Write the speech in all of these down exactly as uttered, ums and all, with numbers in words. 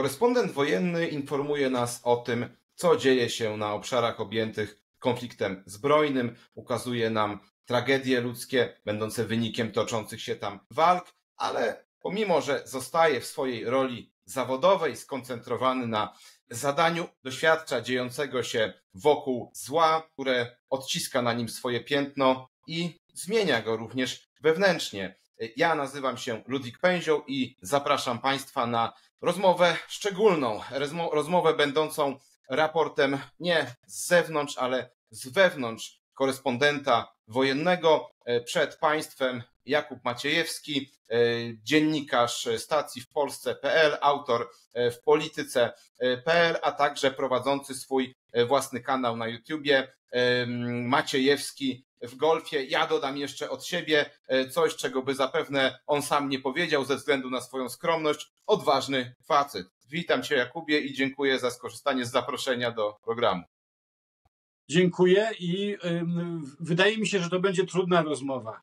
Korespondent wojenny informuje nas o tym, co dzieje się na obszarach objętych konfliktem zbrojnym, ukazuje nam tragedie ludzkie będące wynikiem toczących się tam walk, ale pomimo, że zostaje w swojej roli zawodowej skoncentrowany na zadaniu, doświadcza dziejącego się wokół zła, które odciska na nim swoje piętno i zmienia go również wewnętrznie. Ja nazywam się Ludwik Pęzioł i zapraszam Państwa na rozmowę szczególną, rozmowę będącą raportem nie z zewnątrz, ale z wewnątrz korespondenta wojennego. Przed Państwem Jakub Maciejewski, dziennikarz stacji w Polsce kropka pe el, autor w polityce kropka pe el, a także prowadzący swój własny kanał na YouTubie Maciejewski w golfie. Ja dodam jeszcze od siebie coś, czego by zapewne on sam nie powiedział ze względu na swoją skromność. Odważny facet. Witam Cię, Jakubie, i dziękuję za skorzystanie z zaproszenia do programu. Dziękuję i y, wydaje mi się, że to będzie trudna rozmowa.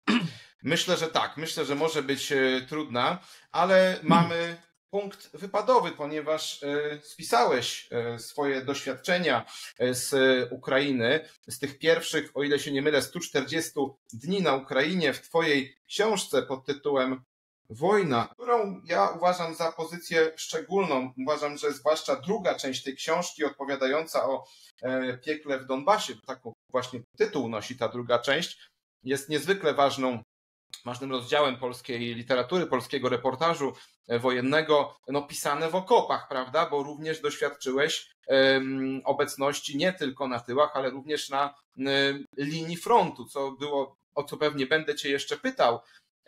Myślę, że tak. Myślę, że może być trudna, ale mamy punkt wypadowy, ponieważ spisałeś swoje doświadczenia z Ukrainy, z tych pierwszych, o ile się nie mylę, stu czterdziestu dni na Ukrainie w Twojej książce pod tytułem Wojna, którą ja uważam za pozycję szczególną. Uważam, że zwłaszcza druga część tej książki odpowiadająca o piekle w Donbasie, taką właśnie tytuł nosi ta druga część, jest niezwykle ważną ważnym rozdziałem polskiej literatury, polskiego reportażu wojennego, no pisane w okopach, prawda, bo również doświadczyłeś um, obecności nie tylko na tyłach, ale również na um, linii frontu, co było, o co pewnie będę Cię jeszcze pytał,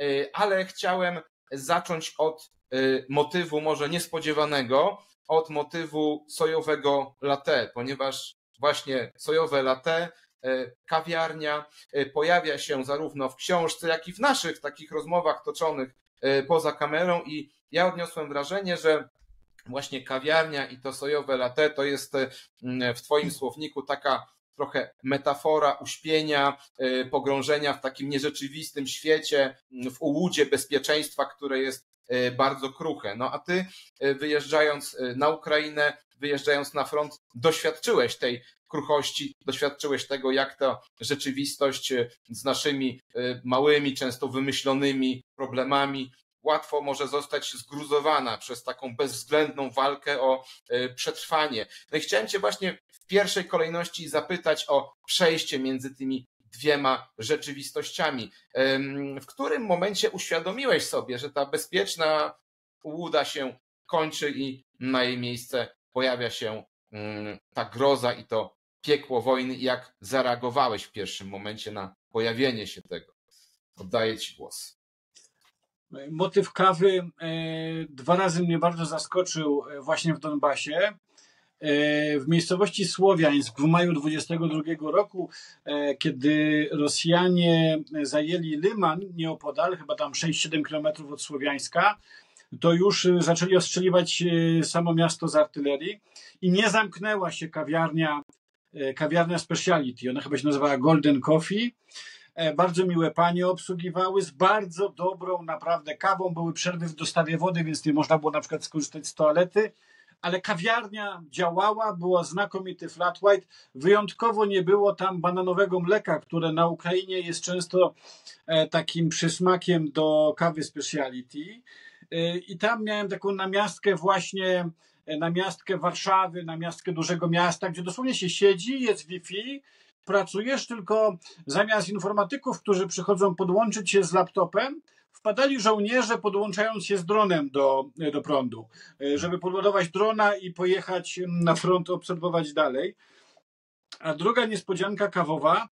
ale chciałem zacząć od motywu może niespodziewanego, od motywu sojowego latte, ponieważ właśnie sojowe latte, kawiarnia pojawia się zarówno w książce, jak i w naszych takich rozmowach toczonych poza kamerą i ja odniosłem wrażenie, że właśnie kawiarnia i to sojowe latte to jest w Twoim słowniku taka trochę metafora uśpienia, pogrążenia w takim nierzeczywistym świecie, w ułudzie bezpieczeństwa, które jest bardzo kruche. No a Ty, wyjeżdżając na Ukrainę, wyjeżdżając na front, doświadczyłeś tej kruchości, doświadczyłeś tego, jak ta rzeczywistość z naszymi małymi, często wymyślonymi problemami łatwo może zostać zgruzowana przez taką bezwzględną walkę o przetrwanie. No i chciałem Cię właśnie w pierwszej kolejności zapytać o przejście między tymi dwiema rzeczywistościami. W którym momencie uświadomiłeś sobie, że ta bezpieczna ułuda się kończy i na jej miejsce pojawia się ta groza i to piekło wojny i jak zareagowałeś w pierwszym momencie na pojawienie się tego? Oddaję Ci głos. Motyw kawy dwa razy mnie bardzo zaskoczył właśnie w Donbasie. W miejscowości Słowiańsk w maju dwudziestego drugiego roku, kiedy Rosjanie zajęli Lyman nieopodal, chyba tam sześć siedem kilometrów od Słowiańska, to już zaczęli ostrzeliwać samo miasto z artylerii i nie zamknęła się kawiarnia, kawiarnia Speciality. Ona chyba się nazywała Golden Coffee. Bardzo miłe panie obsługiwały z bardzo dobrą naprawdę kawą. Były przerwy w dostawie wody, więc nie można było na przykład skorzystać z toalety, ale kawiarnia działała, było znakomity flat white. Wyjątkowo nie było tam bananowego mleka, które na Ukrainie jest często takim przysmakiem do kawy Speciality. I tam miałem taką namiastkę właśnie, namiastkę Warszawy, namiastkę dużego miasta, gdzie dosłownie się siedzi, jest Wi-Fi, pracujesz, tylko zamiast informatyków, którzy przychodzą podłączyć się z laptopem, wpadali żołnierze podłączając się z dronem do, do prądu, żeby podładować drona i pojechać na front, obserwować dalej. A druga niespodzianka kawowa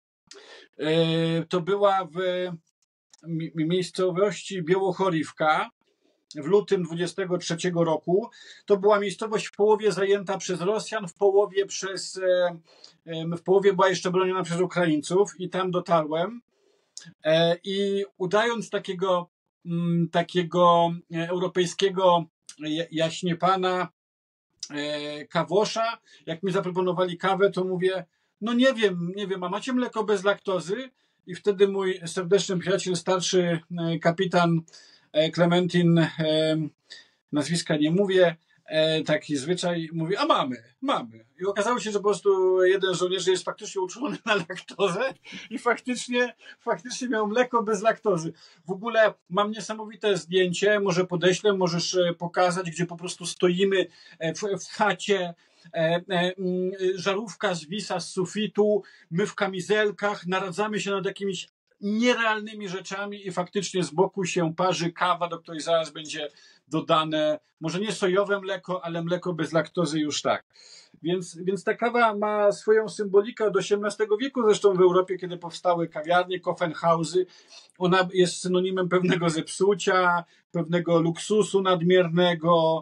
to była w miejscowości Białochorivka w lutym dwudziestego trzeciego roku. To była miejscowość w połowie zajęta przez Rosjan, w połowie przez, w połowie była jeszcze broniona przez Ukraińców i tam dotarłem. I udając takiego, takiego europejskiego jaśniepana kawosza, jak mi zaproponowali kawę, to mówię, no nie wiem, nie wiem, a macie mleko bez laktozy? I wtedy mój serdeczny przyjaciel, starszy kapitan Klementin, nazwiska nie mówię, e, taki zwyczaj, mówi, a mamy, mamy. I okazało się, że po prostu jeden z żołnierzy jest faktycznie uczulony na laktozę i faktycznie, faktycznie miał mleko bez laktozy. W ogóle mam niesamowite zdjęcie, może podeślę, możesz pokazać, gdzie po prostu stoimy w, w chacie, e, e, żarówka zwisa z sufitu, my w kamizelkach, naradzamy się nad jakimiś nierealnymi rzeczami i faktycznie z boku się parzy kawa, do której zaraz będzie dodane, może nie sojowe mleko, ale mleko bez laktozy już tak. Więc, więc ta kawa ma swoją symbolikę od osiemnastego wieku, zresztą w Europie, kiedy powstały kawiarnie, Coffenhausy, ona jest synonimem pewnego zepsucia, pewnego luksusu nadmiernego,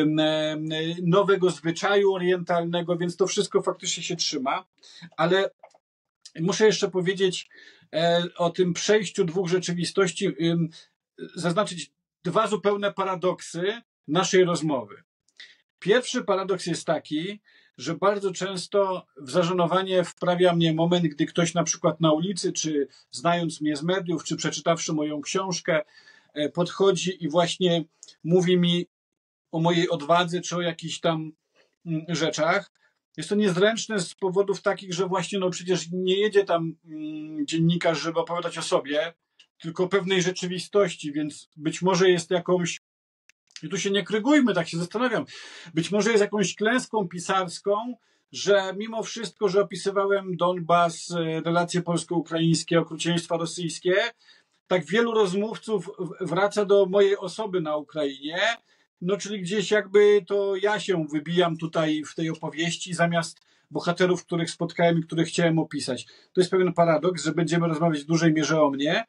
nowego zwyczaju orientalnego, więc to wszystko faktycznie się trzyma, ale muszę jeszcze powiedzieć o tym przejściu dwóch rzeczywistości, zaznaczyć dwa zupełne paradoksy naszej rozmowy. Pierwszy paradoks jest taki, że bardzo często w zażenowanie wprawia mnie moment, gdy ktoś na przykład na ulicy, czy znając mnie z mediów, czy przeczytawszy moją książkę, podchodzi i właśnie mówi mi o mojej odwadze, czy o jakichś tam rzeczach. Jest to niezręczne z powodów takich, że właśnie no przecież nie jedzie tam dziennikarz, żeby opowiadać o sobie, tylko o pewnej rzeczywistości, więc być może jest jakąś, i tu się nie krygujmy, tak się zastanawiam, być może jest jakąś klęską pisarską, że mimo wszystko, że opisywałem Donbas, relacje polsko-ukraińskie, okrucieństwa rosyjskie, tak wielu rozmówców wraca do mojej osoby na Ukrainie, no czyli gdzieś jakby to ja się wybijam tutaj w tej opowieści zamiast bohaterów, których spotkałem i których chciałem opisać. To jest pewien paradoks, że będziemy rozmawiać w dużej mierze o mnie.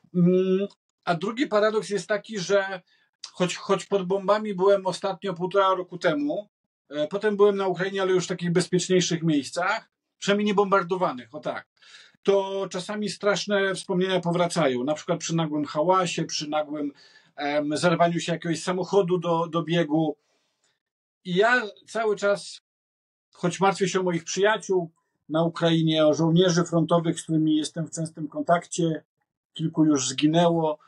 A drugi paradoks jest taki, że choć, choć pod bombami byłem ostatnio półtora roku temu, potem byłem na Ukrainie, ale już w takich bezpieczniejszych miejscach, przynajmniej nie bombardowanych, o tak, to czasami straszne wspomnienia powracają, na przykład przy nagłym hałasie, przy nagłym em, zerwaniu się jakiegoś samochodu do, do biegu. I ja cały czas, choć martwię się o moich przyjaciół na Ukrainie, o żołnierzy frontowych, z którymi jestem w częstym kontakcie, kilku już zginęło,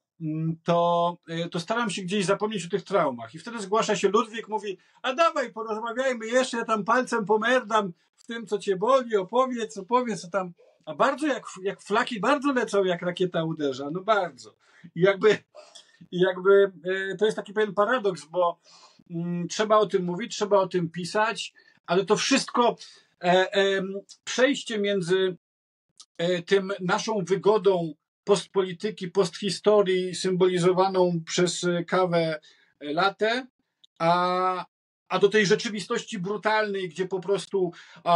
to, to staram się gdzieś zapomnieć o tych traumach. I wtedy zgłasza się Ludwik, mówi, a dawaj, porozmawiajmy jeszcze, ja tam palcem pomerdam w tym, co cię boli, opowiedz, opowiedz, co tam. A bardzo jak, jak flaki bardzo lecą, jak rakieta uderza, no bardzo. I jakby, i jakby to jest taki pewien paradoks, bo mm, trzeba o tym mówić, trzeba o tym pisać, ale to wszystko, e, e, przejście między e, tym naszą wygodą postpolityki, posthistorii symbolizowaną przez kawę latte, a, a do tej rzeczywistości brutalnej, gdzie po prostu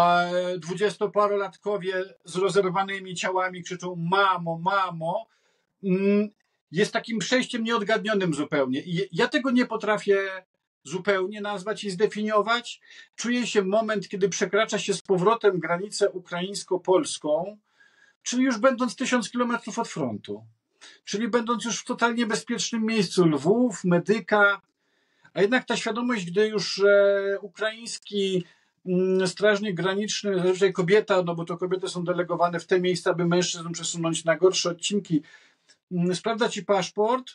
dwudziestoparolatkowie z rozerwanymi ciałami krzyczą mamo, mamo, jest takim przejściem nieodgadnionym zupełnie. I ja tego nie potrafię zupełnie nazwać i zdefiniować. Czuję się moment, kiedy przekracza się z powrotem granicę ukraińsko-polską, czyli już będąc tysiąc kilometrów od frontu, czyli będąc już w totalnie bezpiecznym miejscu, Lwów, Medyka, a jednak ta świadomość, gdy już e, ukraiński m, strażnik graniczny, zazwyczaj kobieta, no bo to kobiety są delegowane w te miejsca, by mężczyzn przesunąć na gorsze odcinki, m, sprawdza ci paszport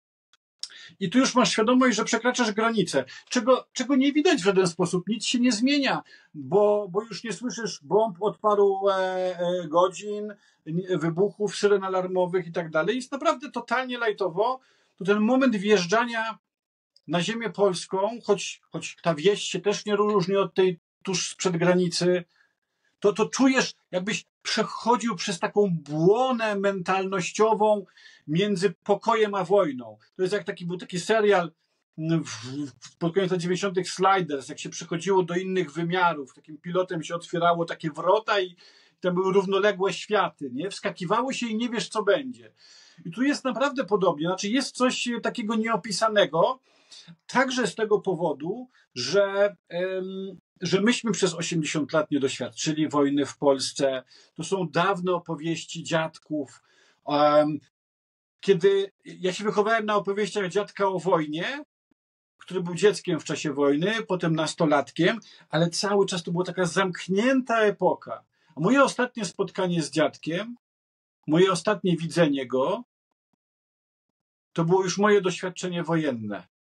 i tu już masz świadomość, że przekraczasz granicę, czego, czego nie widać w żaden sposób, nic się nie zmienia, bo, bo już nie słyszysz bomb od paru e, e, godzin, wybuchów, syren alarmowych i tak dalej. Jest naprawdę totalnie lajtowo. To ten moment wjeżdżania na ziemię polską, choć, choć ta wieś się też nie różni od tej tuż sprzed granicy, to, to czujesz, jakbyś przechodził przez taką błonę mentalnościową między pokojem a wojną. To jest jak taki, był taki serial w, w, pod koniec lat dziewięćdziesiątych Sliders, jak się przechodziło do innych wymiarów. Takim pilotem się otwierało takie wrota i tam były równoległe światy, nie? Wskakiwało się i nie wiesz, co będzie. I tu jest naprawdę podobnie. Znaczy jest coś takiego nieopisanego, także z tego powodu, że, ym, że myśmy przez osiemdziesiąt lat nie doświadczyli wojny w Polsce. To są dawne opowieści dziadków. Um, kiedy ja się wychowałem na opowieściach dziadka o wojnie, który był dzieckiem w czasie wojny, potem nastolatkiem, ale cały czas to była taka zamknięta epoka. A moje ostatnie spotkanie z dziadkiem, moje ostatnie widzenie go, to było już moje doświadczenie wojenne.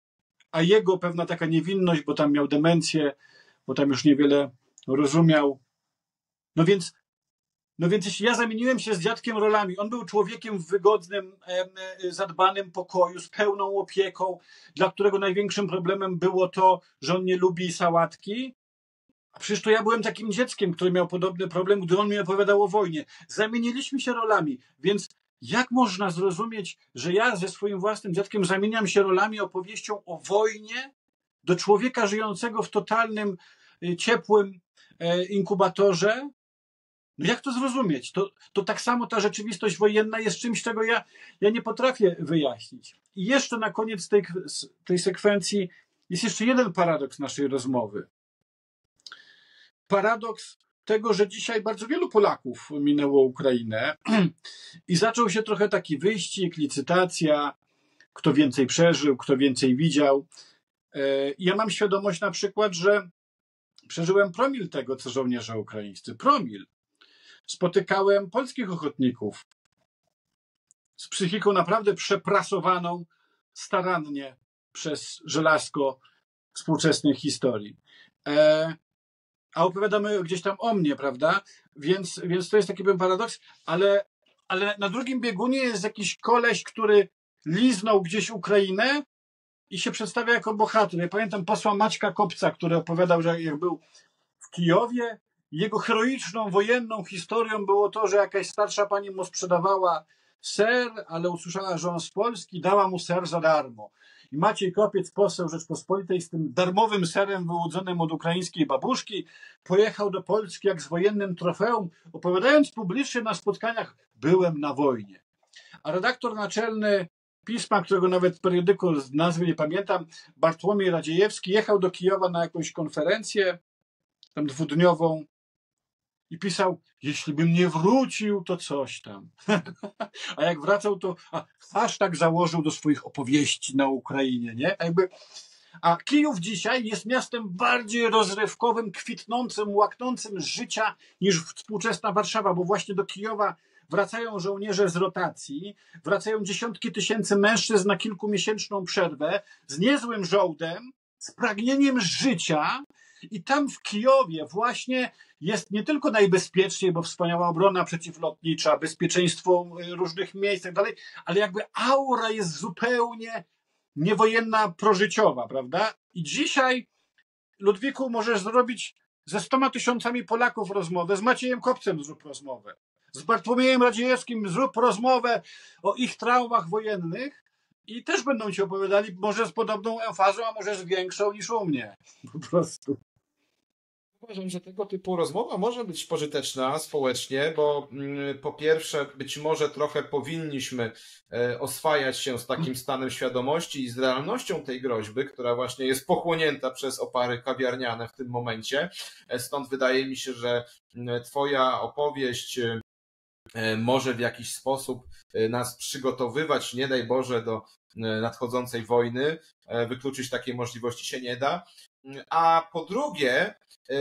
a jego pewna taka niewinność, bo tam miał demencję, bo tam już niewiele rozumiał. No więc, no więc jeśli ja zamieniłem się z dziadkiem rolami, on był człowiekiem w wygodnym, zadbanym pokoju, z pełną opieką, dla którego największym problemem było to, że on nie lubi sałatki, a przecież to ja byłem takim dzieckiem, który miał podobny problem, gdy on mi opowiadał o wojnie. Zamieniliśmy się rolami, więc jak można zrozumieć, że ja ze swoim własnym dziadkiem zamieniam się rolami opowieścią o wojnie do człowieka żyjącego w totalnym, ciepłym inkubatorze? No jak to zrozumieć? To, to tak samo ta rzeczywistość wojenna jest czymś, czego ja, ja nie potrafię wyjaśnić. I jeszcze na koniec tej, tej sekwencji jest jeszcze jeden paradoks naszej rozmowy. Paradoks tego, że dzisiaj bardzo wielu Polaków minęło Ukrainę i zaczął się trochę taki wyścig, licytacja, kto więcej przeżył, kto więcej widział. Ja mam świadomość na przykład, że przeżyłem promil tego, co żołnierze ukraińscy. Promil. Spotykałem polskich ochotników z psychiką naprawdę przeprasowaną starannie przez żelazko współczesnej historii. E, a opowiadamy gdzieś tam o mnie, prawda? Więc, więc to jest taki paradoks, ale, ale na drugim biegunie jest jakiś koleś, który liznął gdzieś Ukrainę i się przedstawia jako bohater. Ja pamiętam posła Maćka Kopca, który opowiadał, że jak był w Kijowie, jego heroiczną, wojenną historią było to, że jakaś starsza pani mu sprzedawała ser, ale usłyszała, że on z Polski, dała mu ser za darmo. I Maciej Kopiec, poseł Rzeczpospolitej, z tym darmowym serem wyłudzonym od ukraińskiej babuszki, pojechał do Polski jak z wojennym trofeum, opowiadając publicznie na spotkaniach: byłem na wojnie. A redaktor naczelny pisma, którego nawet w periodyku z nazwy nie pamiętam, Bartłomiej Radziejewski, jechał do Kijowa na jakąś konferencję, tam dwudniową, i pisał: jeśli bym nie wrócił, to coś tam. A jak wracał, to a, aż tak założył do swoich opowieści na Ukrainie, nie? A, jakby, a Kijów dzisiaj jest miastem bardziej rozrywkowym, kwitnącym, łaknącym życia niż współczesna Warszawa, bo właśnie do Kijowa wracają żołnierze z rotacji, wracają dziesiątki tysięcy mężczyzn na kilkumiesięczną przerwę z niezłym żołdem, z pragnieniem życia. I tam w Kijowie właśnie jest nie tylko najbezpieczniej, bo wspaniała obrona przeciwlotnicza, bezpieczeństwo różnych miejsc i tak dalej, ale jakby aura jest zupełnie niewojenna, prożyciowa, prawda? I dzisiaj, Ludwiku, możesz zrobić ze stoma tysiącami Polaków rozmowę, z Maciejem Kopcem zrób rozmowę, z Bartłomiejem Radziejewskim zrób rozmowę o ich traumach wojennych i też będą ci opowiadali, może z podobną emfazą, a może z większą niż u mnie. Po prostu. Uważam, że tego typu rozmowa może być pożyteczna społecznie, bo po pierwsze, być może trochę powinniśmy oswajać się z takim stanem świadomości i z realnością tej groźby, która właśnie jest pochłonięta przez opary kawiarniane w tym momencie. Stąd wydaje mi się, że twoja opowieść może w jakiś sposób nas przygotowywać, nie daj Boże, do nadchodzącej wojny. Wykluczyć takiej możliwości się nie da. A po drugie,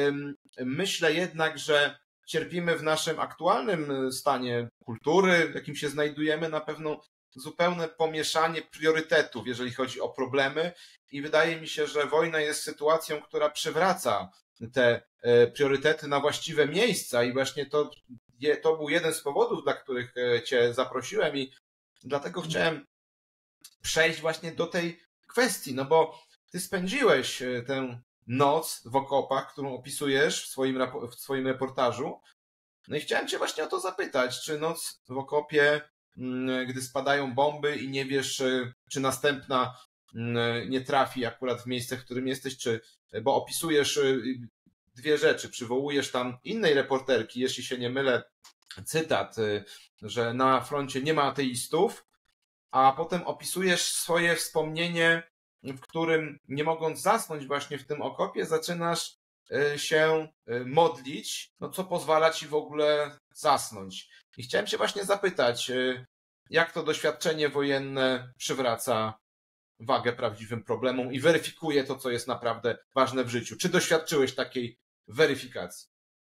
myślę jednak, że cierpimy w naszym aktualnym stanie kultury, w jakim się znajdujemy, na pewno zupełne pomieszanie priorytetów, jeżeli chodzi o problemy, i wydaje mi się, że wojna jest sytuacją, która przywraca te priorytety na właściwe miejsca, i właśnie to, to był jeden z powodów, dla których cię zaprosiłem, i dlatego chciałem przejść właśnie do tej kwestii, no bo ty spędziłeś tę noc w okopach, którą opisujesz w swoim, w swoim reportażu. No i chciałem cię właśnie o to zapytać, czy noc w okopie, gdy spadają bomby i nie wiesz, czy następna nie trafi akurat w miejsce, w którym jesteś, czy, bo opisujesz dwie rzeczy, przywołujesz tam innej reporterki, jeśli się nie mylę, cytat, że na froncie nie ma ateistów, a potem opisujesz swoje wspomnienie, w którym, nie mogąc zasnąć właśnie w tym okopie, zaczynasz się modlić, no co pozwala ci w ogóle zasnąć. I chciałem cię właśnie zapytać, jak to doświadczenie wojenne przywraca wagę prawdziwym problemom i weryfikuje to, co jest naprawdę ważne w życiu. Czy doświadczyłeś takiej weryfikacji?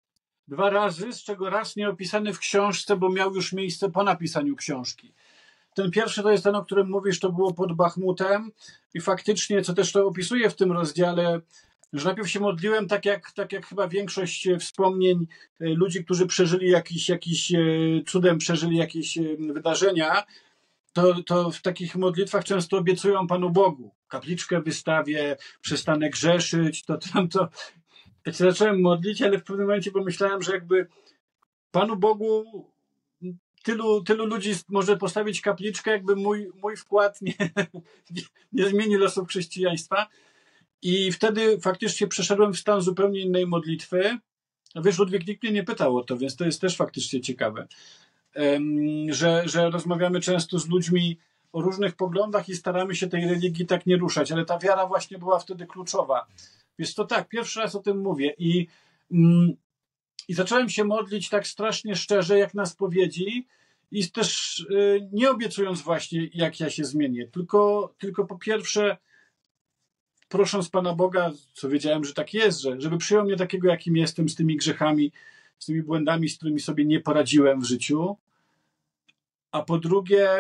Dwa razy, z czego raz nie opisany w książce, bo miał już miejsce po napisaniu książki. ten pierwszy to jest ten, o którym mówisz, to było pod Bachmutem i faktycznie, co też to opisuję w tym rozdziale, że najpierw się modliłem tak jak, tak jak chyba większość wspomnień ludzi, którzy przeżyli jakiś, jakiś cudem, przeżyli jakieś wydarzenia, to, to w takich modlitwach często obiecują Panu Bogu. Kapliczkę wystawię, przestanę grzeszyć, to tamto. Ja się zacząłem modlić, ale w pewnym momencie pomyślałem, że jakby Panu Bogu tylu, tylu ludzi może postawić kapliczkę, jakby mój, mój wkład nie, nie, nie zmieni losów chrześcijaństwa. I wtedy faktycznie przeszedłem w stan zupełnie innej modlitwy. A wiesz, Ludwik, nikt mnie nie pytał o to, więc to jest też faktycznie ciekawe, że, że rozmawiamy często z ludźmi o różnych poglądach i staramy się tej religii tak nie ruszać, ale ta wiara właśnie była wtedy kluczowa. Więc to tak, pierwszy raz o tym mówię i, i zacząłem się modlić tak strasznie szczerze, jak na spowiedzi i też nie obiecując właśnie, jak ja się zmienię, tylko, tylko po pierwsze prosząc Pana Boga, co wiedziałem, że tak jest, że, żeby przyjął mnie takiego, jakim jestem, z tymi grzechami, z tymi błędami, z którymi sobie nie poradziłem w życiu. A po drugie,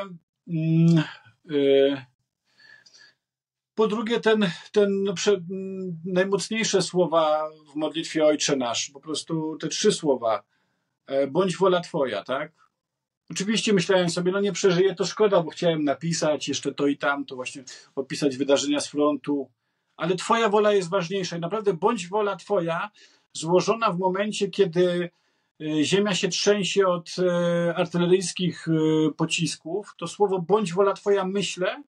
yy, po drugie ten, ten no, prze, najmocniejsze słowa w modlitwie Ojcze Nasz, po prostu te trzy słowa, bądź wola Twoja, tak? Oczywiście myślałem sobie, no nie przeżyję, to szkoda, bo chciałem napisać jeszcze to i tamto, właśnie opisać wydarzenia z frontu, ale Twoja wola jest ważniejsza i naprawdę bądź wola Twoja złożona w momencie, kiedy ziemia się trzęsie od artyleryjskich pocisków, to słowo bądź wola Twoja myślę,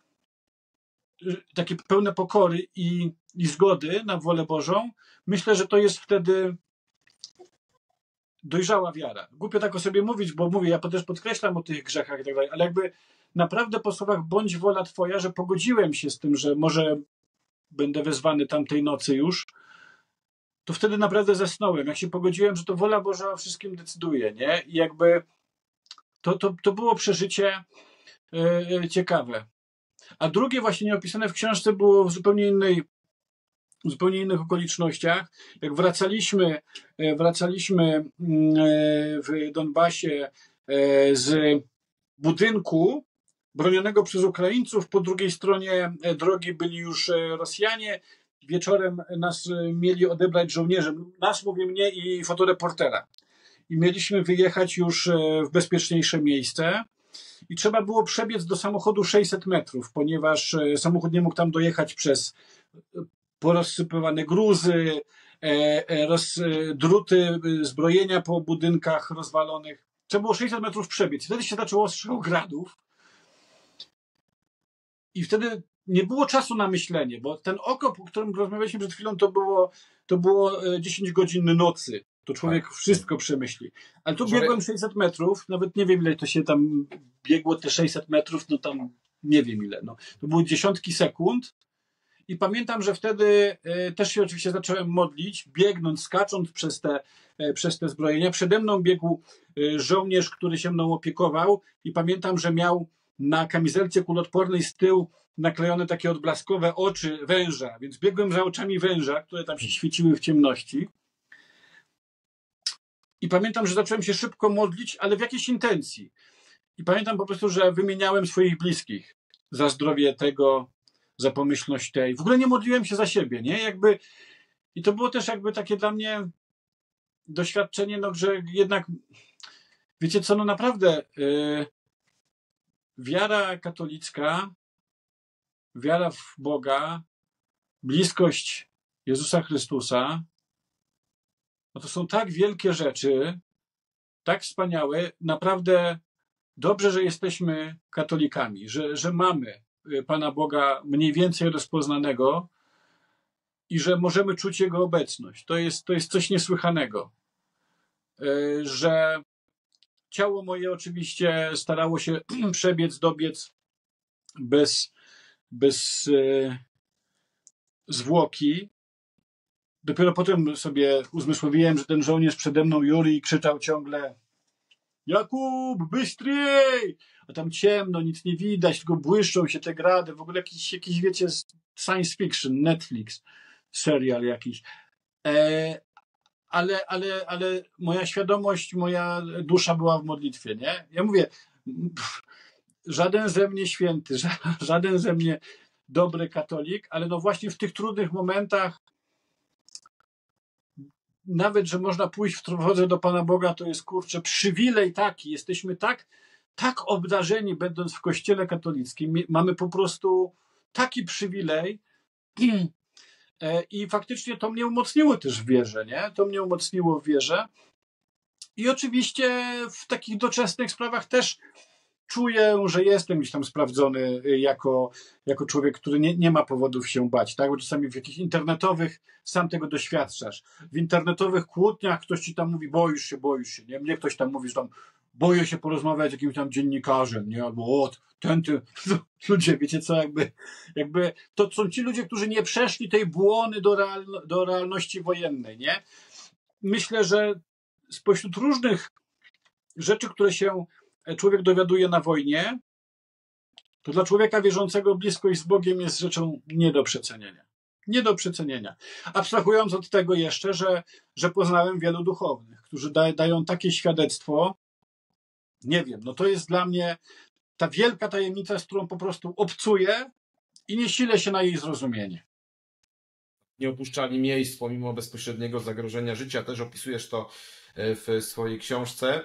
takie pełne pokory i, i zgody na wolę Bożą, myślę, że to jest wtedy dojrzała wiara. Głupio tak o sobie mówić, bo mówię, ja też podkreślam o tych grzechach i tak dalej, ale jakby naprawdę po słowach bądź wola Twoja, że pogodziłem się z tym, że może będę wezwany tamtej nocy już, to wtedy naprawdę zasnąłem. Jak się pogodziłem, że to wola Boża o wszystkim decyduje, nie? I jakby to, to, to było przeżycie yy, ciekawe. A drugie właśnie nieopisane w książce było w zupełnie innej w zupełnie innych okolicznościach. Jak wracaliśmy, wracaliśmy w Donbasie z budynku bronionego przez Ukraińców, po drugiej stronie drogi byli już Rosjanie. Wieczorem nas mieli odebrać żołnierze, nas, mówię, mnie i fotoreportera. I mieliśmy wyjechać już w bezpieczniejsze miejsce. I trzeba było przebiec do samochodu sześćset metrów, ponieważ samochód nie mógł tam dojechać przez porozsypywane gruzy, roz, druty, zbrojenia po budynkach rozwalonych. Trzeba było sześćset metrów przebiec. I wtedy się zaczęło ostrzał gradów. I wtedy nie było czasu na myślenie, bo ten okop, o którym rozmawialiśmy przed chwilą, to było, to było dziesięć godzin nocy. To człowiek tak wszystko przemyśli. Ale tu Może... biegłem sześćset metrów, nawet nie wiem, ile to się tam biegło, te sześćset metrów, no tam nie wiem ile. No. To były dziesiątki sekund. I pamiętam, że wtedy też się oczywiście zacząłem modlić, biegnąc, skacząc przez te, przez te zbrojenia. Przede mną biegł żołnierz, który się mną opiekował i pamiętam, że miał na kamizelce kuloodpornej z tyłu naklejone takie odblaskowe oczy węża, więc biegłem za oczami węża, które tam się świeciły w ciemności. I pamiętam, że zacząłem się szybko modlić, ale w jakiejś intencji. I pamiętam po prostu, że wymieniałem swoich bliskich za zdrowie tego, za pomyślność tej. W ogóle nie modliłem się za siebie, nie? Jakby, i to było też jakby takie dla mnie doświadczenie, no, że jednak, wiecie co, no naprawdę yy, wiara katolicka, wiara w Boga, bliskość Jezusa Chrystusa, no to są tak wielkie rzeczy, tak wspaniałe, naprawdę dobrze, że jesteśmy katolikami, że, że mamy Pana Boga mniej więcej rozpoznanego i że możemy czuć Jego obecność. To jest, to jest coś niesłychanego. Że ciało moje oczywiście starało się przebiec, dobiec bez, bez zwłoki. Dopiero potem sobie uzmysłowiłem, że ten żołnierz przede mną, Juri, krzyczał ciągle: Jakub, bystrej! A tam ciemno, nic nie widać, tylko błyszczą się te grady, w ogóle jakiś, jakiś wiecie, science fiction, Netflix, serial jakiś. E, ale, ale, ale moja świadomość, moja dusza była w modlitwie, nie? Ja mówię, żaden ze mnie święty, żaden ze mnie dobry katolik, ale no właśnie w tych trudnych momentach, nawet, że można pójść w drodze do Pana Boga, to jest, kurczę, przywilej taki. Jesteśmy tak, tak obdarzeni, będąc w Kościele katolickim. Mamy po prostu taki przywilej i faktycznie to mnie umocniło też w wierze, nie? To mnie umocniło w wierze. I oczywiście w takich doczesnych sprawach też czuję, że jestem gdzieś tam sprawdzony jako, jako człowiek, który nie, nie ma powodów się bać, tak? Bo czasami w jakichś internetowych sam tego doświadczasz. W internetowych kłótniach ktoś ci tam mówi, boisz się, boisz się, nie? Mnie ktoś tam mówi, że tam boję się porozmawiać z jakimś tam dziennikarzem, nie? Albo o, ten, ty, ludzie, wiecie co, jakby, jakby to są ci ludzie, którzy nie przeszli tej błony do, real, do realności wojennej, nie? Myślę, że spośród różnych rzeczy, które się człowiek dowiaduje na wojnie, to dla człowieka wierzącego bliskość z Bogiem jest rzeczą nie do przecenienia. Nie do przecenienia. Abstrahując od tego jeszcze, że, że poznałem wielu duchownych, którzy da, dają takie świadectwo, nie wiem, no to jest dla mnie ta wielka tajemnica, z którą po prostu obcuję i nie silę się na jej zrozumienie. Nie opuszczali miejsc pomimo bezpośredniego zagrożenia życia. Też opisujesz to w swojej książce.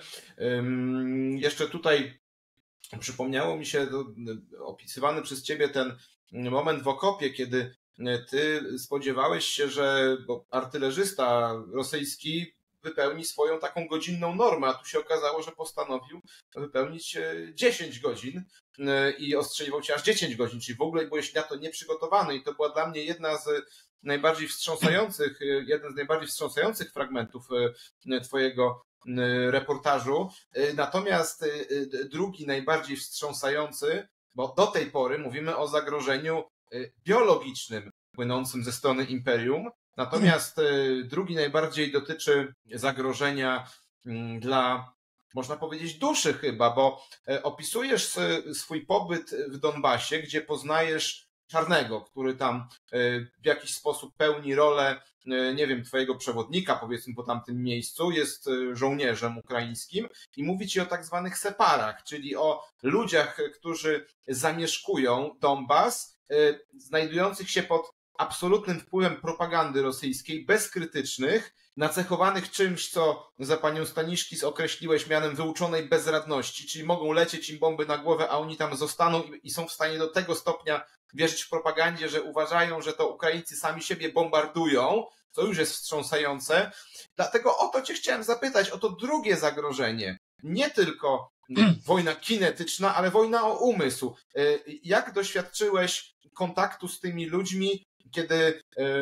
Jeszcze tutaj przypomniało mi się opisywany przez ciebie ten moment w okopie, kiedy ty spodziewałeś się, że artylerzysta rosyjski wypełni swoją taką godzinną normę, a tu się okazało, że postanowił wypełnić dziesięć godzin i ostrzeliwał cię aż dziesięć godzin, czyli w ogóle byłeś na to nieprzygotowany i to była dla mnie jedna z najbardziej wstrząsających, jeden z najbardziej wstrząsających fragmentów twojego reportażu. Natomiast drugi najbardziej wstrząsający, bo do tej pory mówimy o zagrożeniu biologicznym płynącym ze strony imperium, natomiast drugi najbardziej dotyczy zagrożenia dla, można powiedzieć, duszy chyba, bo opisujesz swój pobyt w Donbasie, gdzie poznajesz Czarnego, który tam w jakiś sposób pełni rolę, nie wiem, twojego przewodnika, powiedzmy, po tamtym miejscu, jest żołnierzem ukraińskim i mówi ci o tak zwanych separach, czyli o ludziach, którzy zamieszkują Donbas, znajdujących się pod absolutnym wpływem propagandy rosyjskiej, bezkrytycznych, nacechowanych czymś, co za panią Staniszkis określiłeś mianem wyuczonej bezradności, czyli mogą lecieć im bomby na głowę, a oni tam zostaną i są w stanie do tego stopnia wierzyć w propagandzie, że uważają, że to Ukraińcy sami siebie bombardują, co już jest wstrząsające. Dlatego o to cię chciałem zapytać, o to drugie zagrożenie. Nie tylko wojna kinetyczna, ale wojna o umysł. Jak doświadczyłeś kontaktu z tymi ludźmi, kiedy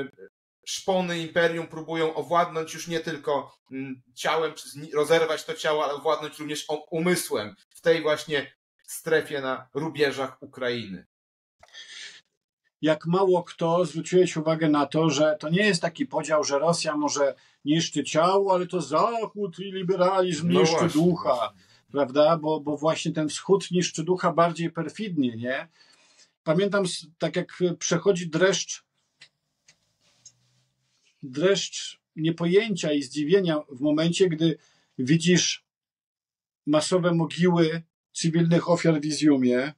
szpony imperium próbują owładnąć już nie tylko ciałem, czy rozerwać to ciało, ale owładnąć również umysłem w tej właśnie strefie na rubieżach Ukrainy? Jak mało kto zwróciłeś uwagę na to, że to nie jest taki podział, że Rosja może niszczy ciało, ale to Zachód i liberalizm No niszczy właśnie, ducha, właśnie. prawda? Bo, bo właśnie ten wschód niszczy ducha bardziej perfidnie, nie? Pamiętam, tak jak przechodzi dreszcz, dreszcz niepojęcia i zdziwienia w momencie, gdy widzisz masowe mogiły cywilnych ofiar w Izjumie,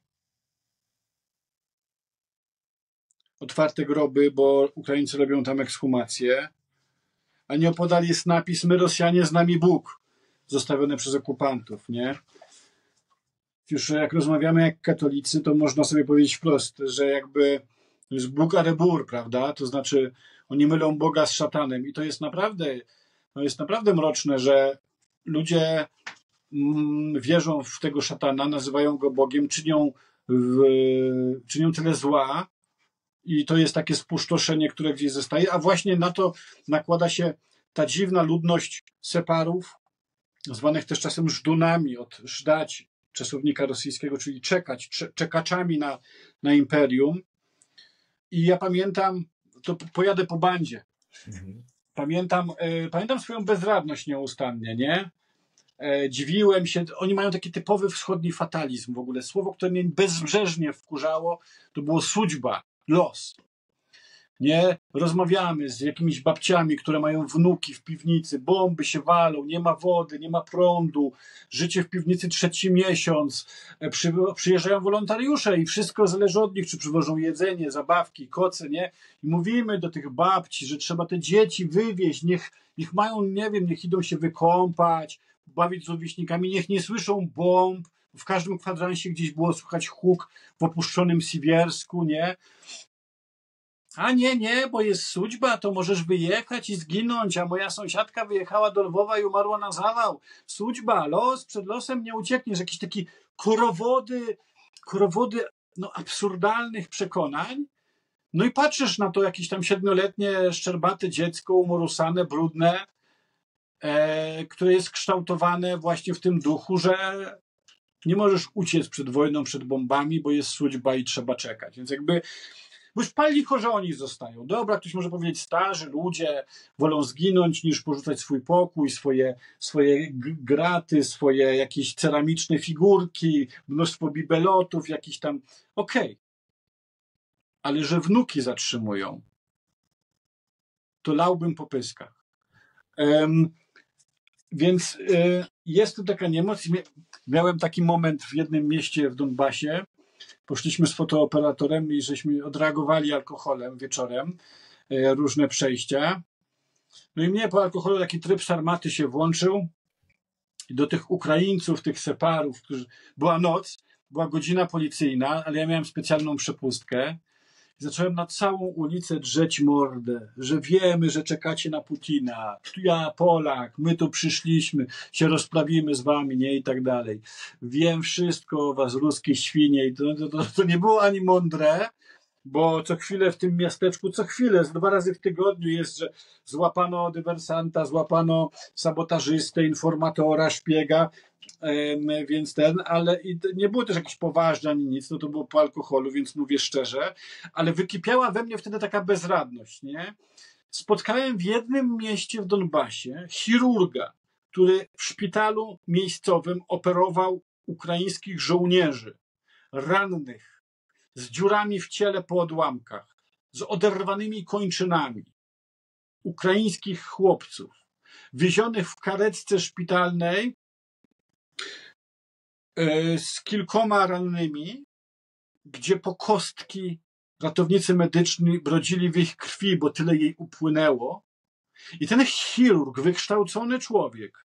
otwarte groby, bo Ukraińcy robią tam ekshumację, a nieopodal jest napis "My Rosjanie, z nami Bóg", zostawiony przez okupantów, nie? Już jak rozmawiamy jak katolicy, to można sobie powiedzieć wprost, że jakby to jest Bóg arebur, prawda? To znaczy oni mylą Boga z szatanem i to jest naprawdę, no jest naprawdę mroczne, że ludzie mm, wierzą w tego szatana, nazywają go Bogiem, czynią, w, czynią tyle zła, i to jest takie spustoszenie, które gdzieś zostaje, a właśnie na to nakłada się ta dziwna ludność separów, zwanych też czasem żdunami, od żdać, czasownika rosyjskiego, czyli czekać, czekaczami na, na imperium. I ja pamiętam, to pojadę po bandzie, mhm. pamiętam, y, pamiętam swoją bezradność nieustannie, nie? E, dziwiłem się, oni mają taki typowy wschodni fatalizm w ogóle. Słowo, które mnie bezbrzeżnie wkurzało, to było судьба, los. Nie? Rozmawiamy z jakimiś babciami, które mają wnuki w piwnicy, bomby się walą, nie ma wody, nie ma prądu, życie w piwnicy trzeci miesiąc, Przy, przyjeżdżają wolontariusze i wszystko zależy od nich, czy przywożą jedzenie, zabawki, koce, nie? I mówimy do tych babci, że trzeba te dzieci wywieźć, niech, niech mają, nie wiem, niech idą się wykąpać, bawić z rówieśnikami, niech nie słyszą bomb. W każdym kwadransie gdzieś było słychać huk w opuszczonym Siwiersku, nie? A nie, nie, bo jest służba, to możesz wyjechać i zginąć, a moja sąsiadka wyjechała do Lwowa i umarła na zawał. Służba, los, przed losem nie uciekniesz. Jakieś takie korowody, korowody no, absurdalnych przekonań. No i patrzysz na to jakieś tam siedmioletnie, szczerbate dziecko, umorusane, brudne, e, które jest kształtowane właśnie w tym duchu, że nie możesz uciec przed wojną, przed bombami, bo jest służba i trzeba czekać. Więc jakby bo już pali chorze oni zostają. Dobra, ktoś może powiedzieć, starzy ludzie wolą zginąć niż porzucać swój pokój, swoje, swoje graty, swoje jakieś ceramiczne figurki, mnóstwo bibelotów, jakiś tam. Okej. Okay. Ale że wnuki zatrzymują, to lałbym po pyskach. Um, więc y, jest tu taka niemoc. Miałem taki moment w jednym mieście w Donbasie. Poszliśmy z fotooperatorem i żeśmy odreagowali alkoholem wieczorem, różne przejścia. No i mnie po alkoholu taki tryb szarmaty się włączył. I do tych Ukraińców, tych separów, którzy... była noc, była godzina policyjna, ale ja miałem specjalną przepustkę. I zacząłem na całą ulicę drzeć mordę, że wiemy, że czekacie na Putina. Ja, Polak, my tu przyszliśmy, się rozprawimy z wami, nie? I tak dalej. Wiem wszystko o was, ruskie świnie. I to, to, to nie było ani mądre, bo co chwilę w tym miasteczku, co chwilę, dwa razy w tygodniu jest, że złapano dywersanta, złapano sabotażystę, informatora, szpiega, więc ten, ale nie było też jakieś poważne ani nic, no to było po alkoholu, więc mówię szczerze, ale wykipiała we mnie wtedy taka bezradność, nie? Spotkałem w jednym mieście w Donbasie chirurga, który w szpitalu miejscowym operował ukraińskich żołnierzy, rannych, z dziurami w ciele po odłamkach, z oderwanymi kończynami, ukraińskich chłopców, wiezionych w karetce szpitalnej z kilkoma rannymi, gdzie po kostki ratownicy medyczni brodzili w ich krwi, bo tyle jej upłynęło. I ten chirurg, wykształcony człowiek,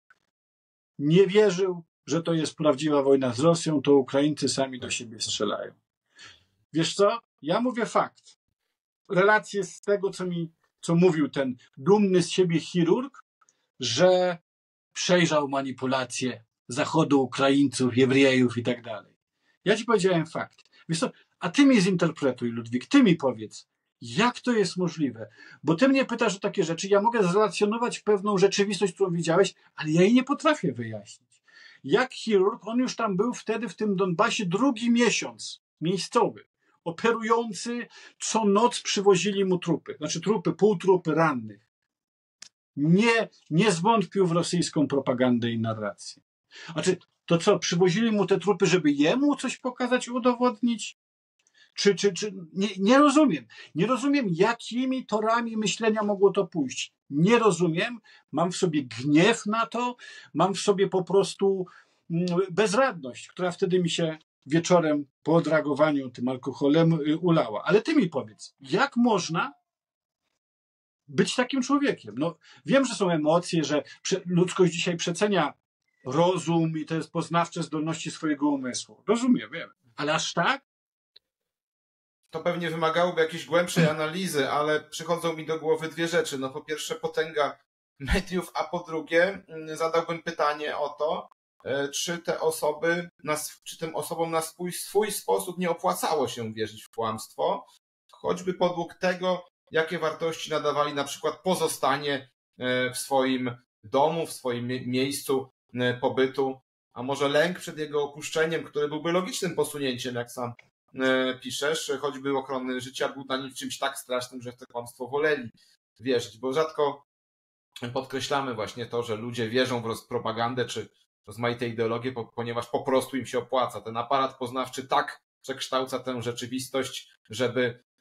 nie wierzył, że to jest prawdziwa wojna z Rosją, to Ukraińcy sami do siebie strzelają. Wiesz co? Ja mówię fakt. Relacje z tego, co mi, co mówił ten dumny z siebie chirurg, że przejrzał manipulacje Zachodu, Ukraińców, Jewrejów i tak dalej. Ja ci powiedziałem fakt. Wiesz co? A ty mi zinterpretuj, Ludwik, ty mi powiedz, jak to jest możliwe? Bo ty mnie pytasz o takie rzeczy, ja mogę zrelacjonować pewną rzeczywistość, którą widziałeś, ale ja jej nie potrafię wyjaśnić. Jak chirurg, on już tam był wtedy w tym Donbasie drugi miesiąc, miejscowy, operujący, co noc przywozili mu trupy, znaczy trupy, półtrupy rannych. Nie, nie zwątpił w rosyjską propagandę i narrację. Znaczy, to co, przywozili mu te trupy, żeby jemu coś pokazać, udowodnić? Czy, czy, czy, nie, nie rozumiem. Nie rozumiem, jakimi torami myślenia mogło to pójść. Nie rozumiem. Mam w sobie gniew na to. Mam w sobie po prostu bezradność, która wtedy mi się wieczorem po odreagowaniu tym alkoholem ulała. Ale ty mi powiedz, jak można być takim człowiekiem? No, wiem, że są emocje, że ludzkość dzisiaj przecenia rozum i te poznawcze zdolności swojego umysłu. Rozumiem, wiem. Ale aż tak? To pewnie wymagałoby jakiejś głębszej analizy, ale przychodzą mi do głowy dwie rzeczy. No po pierwsze potęga mediów, a po drugie zadałbym pytanie o to, czy te osoby, czy tym osobom na swój, swój sposób nie opłacało się wierzyć w kłamstwo, choćby podług tego, jakie wartości nadawali na przykład pozostanie w swoim domu, w swoim miejscu pobytu, a może lęk przed jego opuszczeniem, który byłby logicznym posunięciem, jak sam piszesz, choćby ochrony życia był dla nich czymś tak strasznym, że w to kłamstwo woleli wierzyć, bo rzadko podkreślamy właśnie to, że ludzie wierzą w propagandę czy rozmaite ideologie, ponieważ po prostu im się opłaca. Ten aparat poznawczy tak przekształca tę rzeczywistość, żeby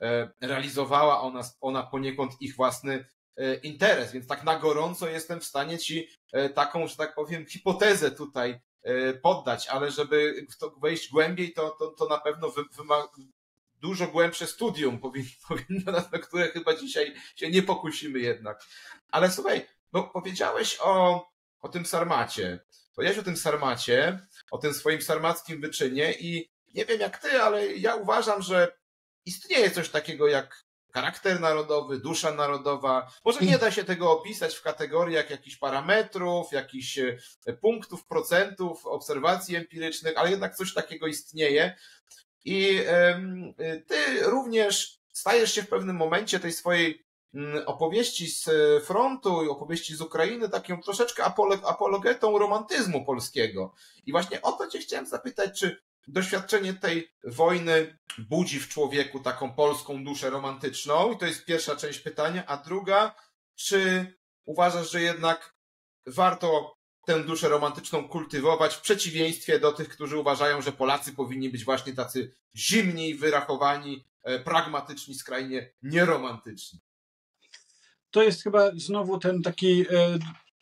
realizowała ona, ona poniekąd ich własny interes. Więc tak na gorąco jestem w stanie ci taką, że tak powiem, hipotezę tutaj poddać, ale żeby w to wejść głębiej, to, to, to na pewno wymaga dużo głębsze studium, powinno, na które chyba dzisiaj się nie pokusimy jednak. Ale słuchaj, bo powiedziałeś o, o tym Sarmacie. Powiedziałeś o tym Sarmacie, o tym swoim sarmackim wyczynie i nie wiem jak ty, ale ja uważam, że istnieje coś takiego jak charakter narodowy, dusza narodowa. Może nie da się tego opisać w kategoriach jakichś parametrów, jakichś punktów, procentów, obserwacji empirycznych, ale jednak coś takiego istnieje. I ty również stajesz się w pewnym momencie tej swojej opowieści z frontu i opowieści z Ukrainy taką troszeczkę apologetą romantyzmu polskiego. I właśnie o to cię chciałem zapytać, czy doświadczenie tej wojny budzi w człowieku taką polską duszę romantyczną? I to jest pierwsza część pytania. A druga, czy uważasz, że jednak warto tę duszę romantyczną kultywować w przeciwieństwie do tych, którzy uważają, że Polacy powinni być właśnie tacy zimni, wyrachowani, pragmatyczni, skrajnie nieromantyczni? To jest chyba znowu ten taki e,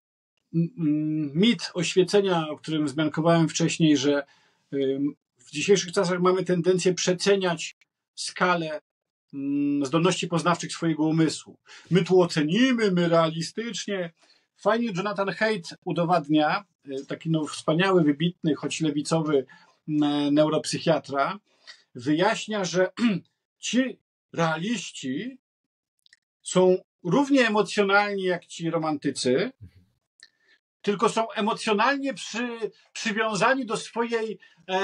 mit oświecenia, o którym wzmiankowałem wcześniej, że e, w dzisiejszych czasach mamy tendencję przeceniać skalę m, zdolności poznawczych swojego umysłu. My tu ocenimy, my realistycznie. Fajnie Jonathan Haidt udowadnia, taki no, wspaniały, wybitny, choć lewicowy neuropsychiatra, wyjaśnia, że ci realiści są równie emocjonalni jak ci romantycy, tylko są emocjonalnie przy, przywiązani do swojej,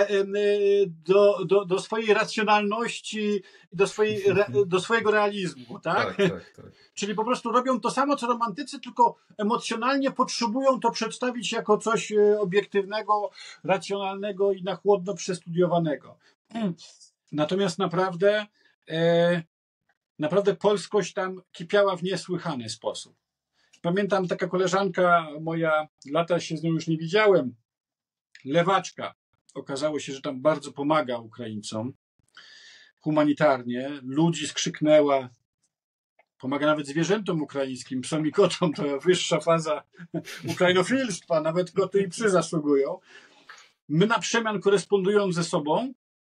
do, do, do swojej racjonalności, do, swojej, do swojego realizmu. Tak? Tak, tak, tak. Czyli po prostu robią to samo, co romantycy, tylko emocjonalnie potrzebują to przedstawić jako coś obiektywnego, racjonalnego i na chłodno przestudiowanego. Natomiast naprawdę, e, naprawdę polskość tam kipiała w niesłychany sposób. Pamiętam, taka koleżanka moja, lata się z nią już nie widziałem, lewaczka. Okazało się, że tam bardzo pomaga Ukraińcom humanitarnie. Ludzi skrzyknęła, pomaga nawet zwierzętom ukraińskim, psom i kotom, to wyższa faza ukrainofilstwa, nawet koty i psy zasługują. My na przemian, korespondując ze sobą,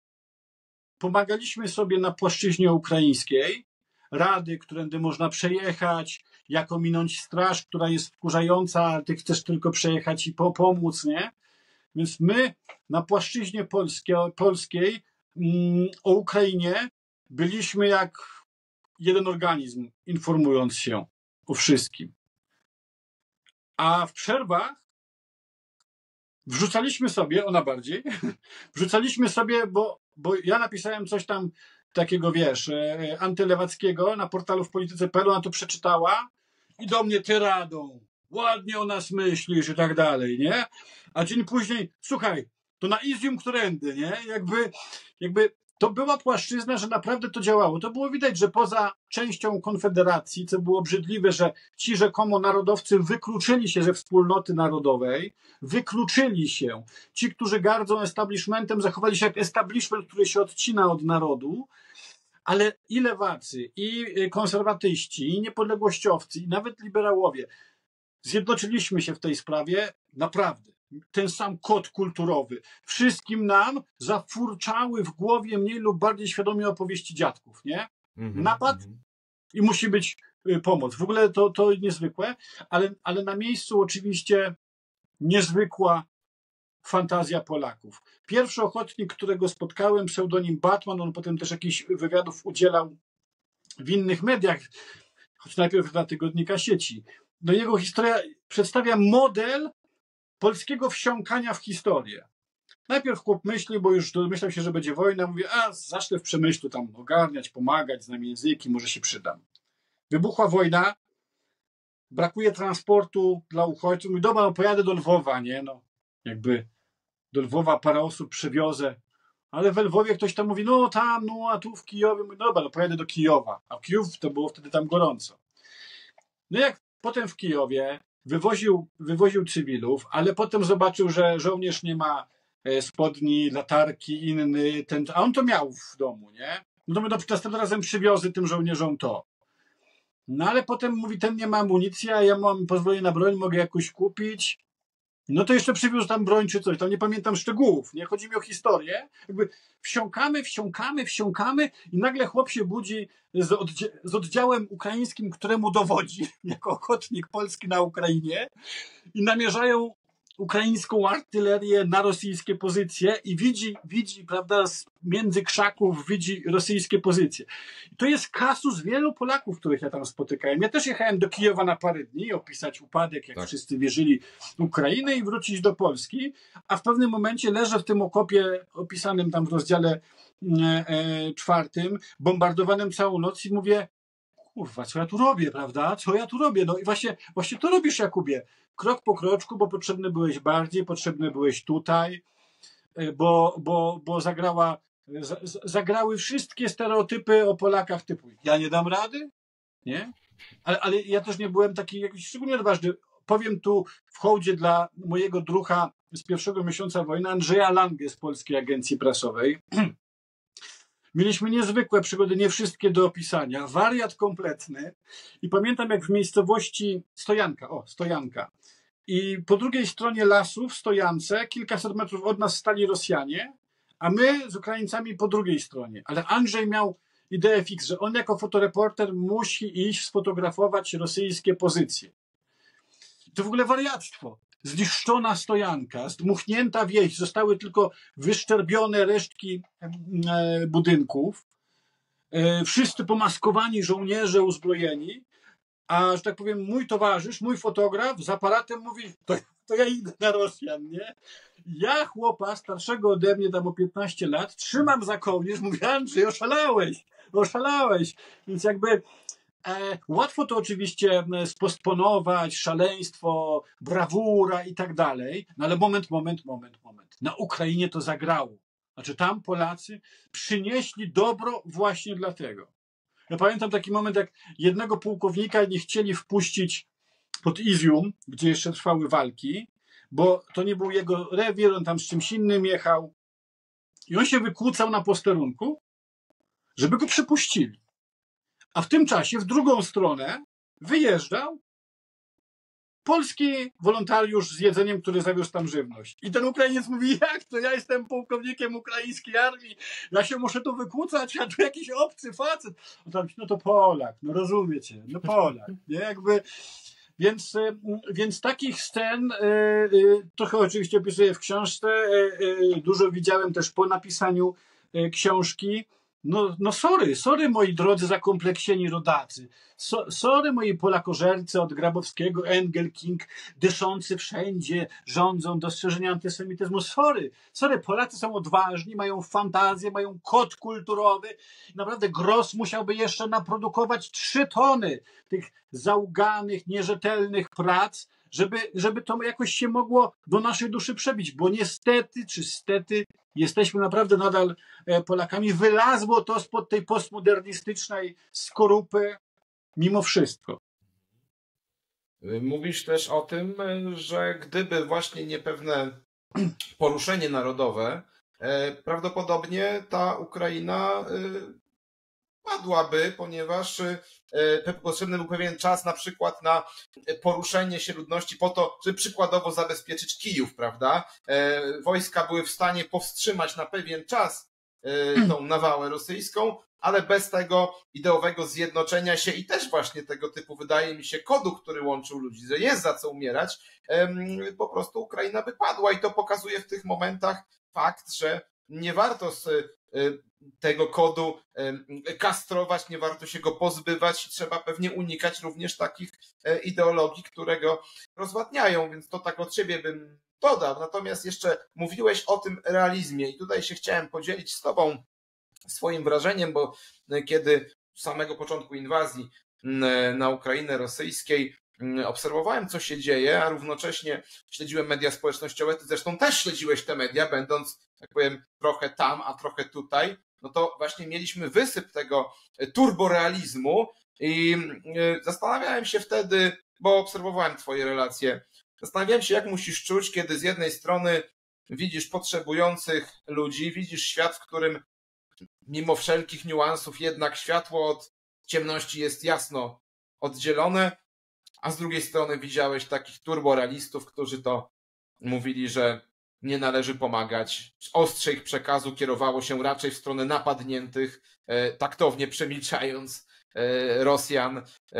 pomagaliśmy sobie na płaszczyźnie ukraińskiej, rady, którędy można przejechać, jak ominąć straż, która jest wkurzająca, ale ty chcesz tylko przejechać i po, pomóc, nie? Więc my na płaszczyźnie polskie, polskiej mm, o Ukrainie byliśmy jak jeden organizm, informując się o wszystkim. A w przerwach wrzucaliśmy sobie, ona bardziej, wrzucaliśmy sobie, bo, bo ja napisałem coś tam takiego, wiesz, antylewackiego na portalu w polityce kropka p l, ona to przeczytała i do mnie tyradą, ładnie o nas myślisz i tak dalej, nie? A dzień później, słuchaj, to na Izium którędy, nie? Jakby, jakby to była płaszczyzna, że naprawdę to działało. To było widać, że poza częścią Konfederacji, co było obrzydliwe, że ci rzekomo narodowcy wykluczyli się ze wspólnoty narodowej, wykluczyli się. Ci, którzy gardzą establishmentem, zachowali się jak establishment, który się odcina od narodu, ale i lewacy, i konserwatyści, i niepodległościowcy, i nawet liberałowie zjednoczyliśmy się w tej sprawie naprawdę. Ten sam kod kulturowy. Wszystkim nam zafurczały w głowie mniej lub bardziej świadomie opowieści dziadków, nie? Mm-hmm, Napad mm-hmm. i musi być pomoc. W ogóle to, to niezwykłe, ale, ale na miejscu oczywiście niezwykła fantazja Polaków. Pierwszy ochotnik, którego spotkałem, pseudonim Batman, on potem też jakichś wywiadów udzielał w innych mediach, choć najpierw dla tygodnika Sieci. No jego historia przedstawia model polskiego wsiąkania w historię. Najpierw chłop myśli, bo już domyślał się, że będzie wojna, mówi, a zacznę w Przemyślu tam ogarniać, pomagać, znam języki, może się przydam. Wybuchła wojna, brakuje transportu dla uchodźców, mówi, dobra, no pojadę do Lwowa, nie, no, jakby do Lwowa parę osób przewiozę, ale we Lwowie ktoś tam mówi, no tam, no a tu w Kijowie, mówi, dobra, no pojadę do Kijowa, a Kijów to było wtedy tam gorąco. No jak potem w Kijowie wywoził, wywoził cywilów, ale potem zobaczył, że żołnierz nie ma spodni, latarki, inny, ten, a on to miał w domu, nie? No to my dobrze, następnym razem przywiozę tym żołnierzom to. No ale potem mówi, ten nie ma amunicji, a ja mam pozwolenie na broń, mogę jakoś kupić. No to jeszcze przywiózł tam broń czy coś, tam nie pamiętam szczegółów, nie? Chodzi mi o historię. Jakby wsiąkamy, wsiąkamy, wsiąkamy i nagle chłop się budzi z, oddzia- z oddziałem ukraińskim, któremu dowodzi, jako ochotnik Polski na Ukrainie i namierzają ukraińską artylerię na rosyjskie pozycje i widzi, widzi, prawda, z między krzaków widzi rosyjskie pozycje. I to jest kasus wielu Polaków, których ja tam spotykałem. Ja też jechałem do Kijowa na parę dni, opisać upadek, jak Tak. wszyscy wierzyli Ukrainy i wrócić do Polski, a w pewnym momencie leżę w tym okopie opisanym tam w rozdziale e, e, czwartym, bombardowanym całą noc i mówię, kurwa, co ja tu robię, prawda? Co ja tu robię? No i właśnie, właśnie to robisz, Jakubie. Krok po kroczku, bo potrzebny byłeś bardziej, potrzebny byłeś tutaj, bo, bo, bo zagrała, z- zagrały wszystkie stereotypy o Polakach typu ja nie dam rady, nie? Ale, ale ja też nie byłem taki jakiś szczególnie odważny. Powiem tu w hołdzie dla mojego druha z pierwszego miesiąca wojny, Andrzeja Lange z Polskiej Agencji Prasowej. Mieliśmy niezwykłe przygody, nie wszystkie do opisania. Wariat kompletny. I pamiętam, jak w miejscowości Stojanka, o, Stojanka. I po drugiej stronie lasu, w Stojance, kilkaset metrów od nas stali Rosjanie, a my z Ukraińcami po drugiej stronie. Ale Andrzej miał ideę fix, że on jako fotoreporter musi iść sfotografować rosyjskie pozycje. To w ogóle wariactwo. Zniszczona Stojanka, zdmuchnięta wieś, zostały tylko wyszczerbione resztki e, budynków. E, wszyscy pomaskowani żołnierze uzbrojeni, a że tak powiem mój towarzysz, mój fotograf z aparatem mówi, to, to ja idę na Rosjan, nie? Ja chłopa starszego ode mnie tam o piętnaście lat trzymam za kołnierz, mówię, Andrzej, oszalałeś, oszalałeś. Więc jakby E, łatwo to oczywiście spostponować, szaleństwo, brawura i tak dalej, no ale moment, moment, moment, moment. Na Ukrainie to zagrało. Znaczy tam Polacy przynieśli dobro właśnie dlatego. Ja pamiętam taki moment, jak jednego pułkownika nie chcieli wpuścić pod Izium, gdzie jeszcze trwały walki, bo to nie był jego rewir, on tam z czymś innym jechał. I on się wykłócał na posterunku, żeby go przepuścili. A w tym czasie w drugą stronę wyjeżdżał polski wolontariusz z jedzeniem, który zawiózł tam żywność. I ten Ukrainiec mówi, jak to ja jestem pułkownikiem ukraińskiej armii, ja się muszę tu wykłócać, a tu jakiś obcy facet. No, tam, no to Polak, no rozumiecie, no Polak. Nie? Jakby, więc, więc takich scen trochę oczywiście opisuję w książce, dużo widziałem też po napisaniu książki. No, no sorry, sorry moi drodzy zakompleksieni rodacy. So, sorry moi polakożercy od Grabowskiego, Engel, King, dyszący wszędzie, rządzą dostrzeżenia antysemityzmu. Sorry, sorry, Polacy są odważni, mają fantazję, mają kod kulturowy. Naprawdę Gross musiałby jeszcze naprodukować trzy tony tych zauganych, nierzetelnych prac, żeby, żeby to jakoś się mogło do naszej duszy przebić, bo niestety, czy stety, jesteśmy naprawdę nadal Polakami. Wylazło to spod tej postmodernistycznej skorupy mimo wszystko. Mówisz też o tym, że gdyby właśnie nie pewne poruszenie narodowe, prawdopodobnie ta Ukraina padłaby, ponieważ potrzebny był pewien czas na przykład na poruszenie się ludności po to, żeby przykładowo zabezpieczyć Kijów, prawda? Wojska były w stanie powstrzymać na pewien czas tą nawałę rosyjską, ale bez tego ideowego zjednoczenia się i też właśnie tego typu, wydaje mi się, kodu, który łączył ludzi, że jest za co umierać, po prostu Ukraina by padła i to pokazuje w tych momentach fakt, że nie warto z tego kodu kastrować, nie warto się go pozbywać i trzeba pewnie unikać również takich ideologii, które go rozwadniają, więc to tak od siebie bym dodał. Natomiast jeszcze mówiłeś o tym realizmie i tutaj się chciałem podzielić z tobą swoim wrażeniem, bo kiedy z samego początku inwazji na Ukrainę rosyjskiej obserwowałem, co się dzieje, a równocześnie śledziłem media społecznościowe, ty zresztą też śledziłeś te media, będąc, tak powiem, trochę tam, a trochę tutaj, no to właśnie mieliśmy wysyp tego turborealizmu i zastanawiałem się wtedy, bo obserwowałem twoje relacje, zastanawiałem się, jak musisz czuć, kiedy z jednej strony widzisz potrzebujących ludzi, widzisz świat, w którym mimo wszelkich niuansów jednak światło od ciemności jest jasno oddzielone, a z drugiej strony widziałeś takich turborealistów, którzy to mówili, że nie należy pomagać. Ostrze ich przekazu kierowało się raczej w stronę napadniętych, taktownie przemilczając Rosjan,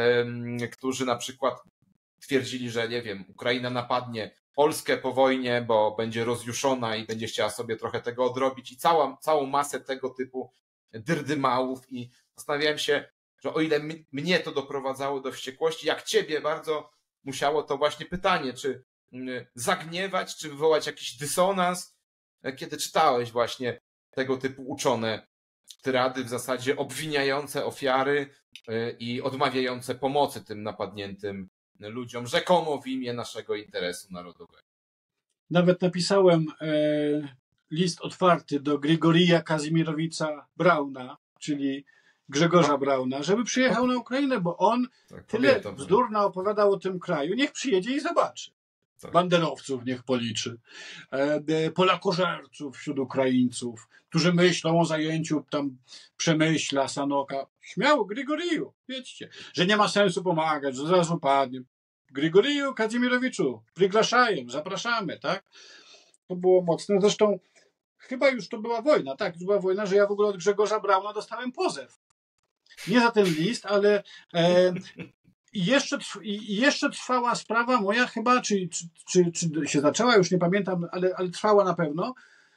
którzy na przykład twierdzili, że nie wiem, Ukraina napadnie Polskę po wojnie, bo będzie rozjuszona i będzie chciała sobie trochę tego odrobić i całą, całą masę tego typu dyrdymałów i zastanawiałem się, że o ile mnie to doprowadzało do wściekłości, jak ciebie bardzo musiało to właśnie pytanie, czy zagniewać, czy wywołać jakiś dysonans, kiedy czytałeś właśnie tego typu uczone tyrady w zasadzie obwiniające ofiary i odmawiające pomocy tym napadniętym ludziom, rzekomo w imię naszego interesu narodowego. Nawet napisałem e, list otwarty do Grigorija Kazimierowicza Brauna, czyli Grzegorza Brauna, żeby przyjechał na Ukrainę, bo on tak, tyle bzdur naopowiadał o tym kraju. Niech przyjedzie i zobaczy. Tak. Banderowców niech policzy, e, polakożerców wśród Ukraińców, którzy myślą o zajęciu tam Przemyśla, Sanoka. Śmiało, Grigoriju, wiedzcie, że nie ma sensu pomagać, że zaraz upadnie. Grigoriju Kazimierowiczu, priglaszajem, zapraszamy, tak? To było mocne. Zresztą chyba już to była wojna, tak, już była wojna, że ja w ogóle od Grzegorza Brauna dostałem pozew. Nie za ten list, ale e, jeszcze, jeszcze trwała sprawa moja chyba, czy, czy, czy, czy się zaczęła, już nie pamiętam, ale, ale trwała na pewno,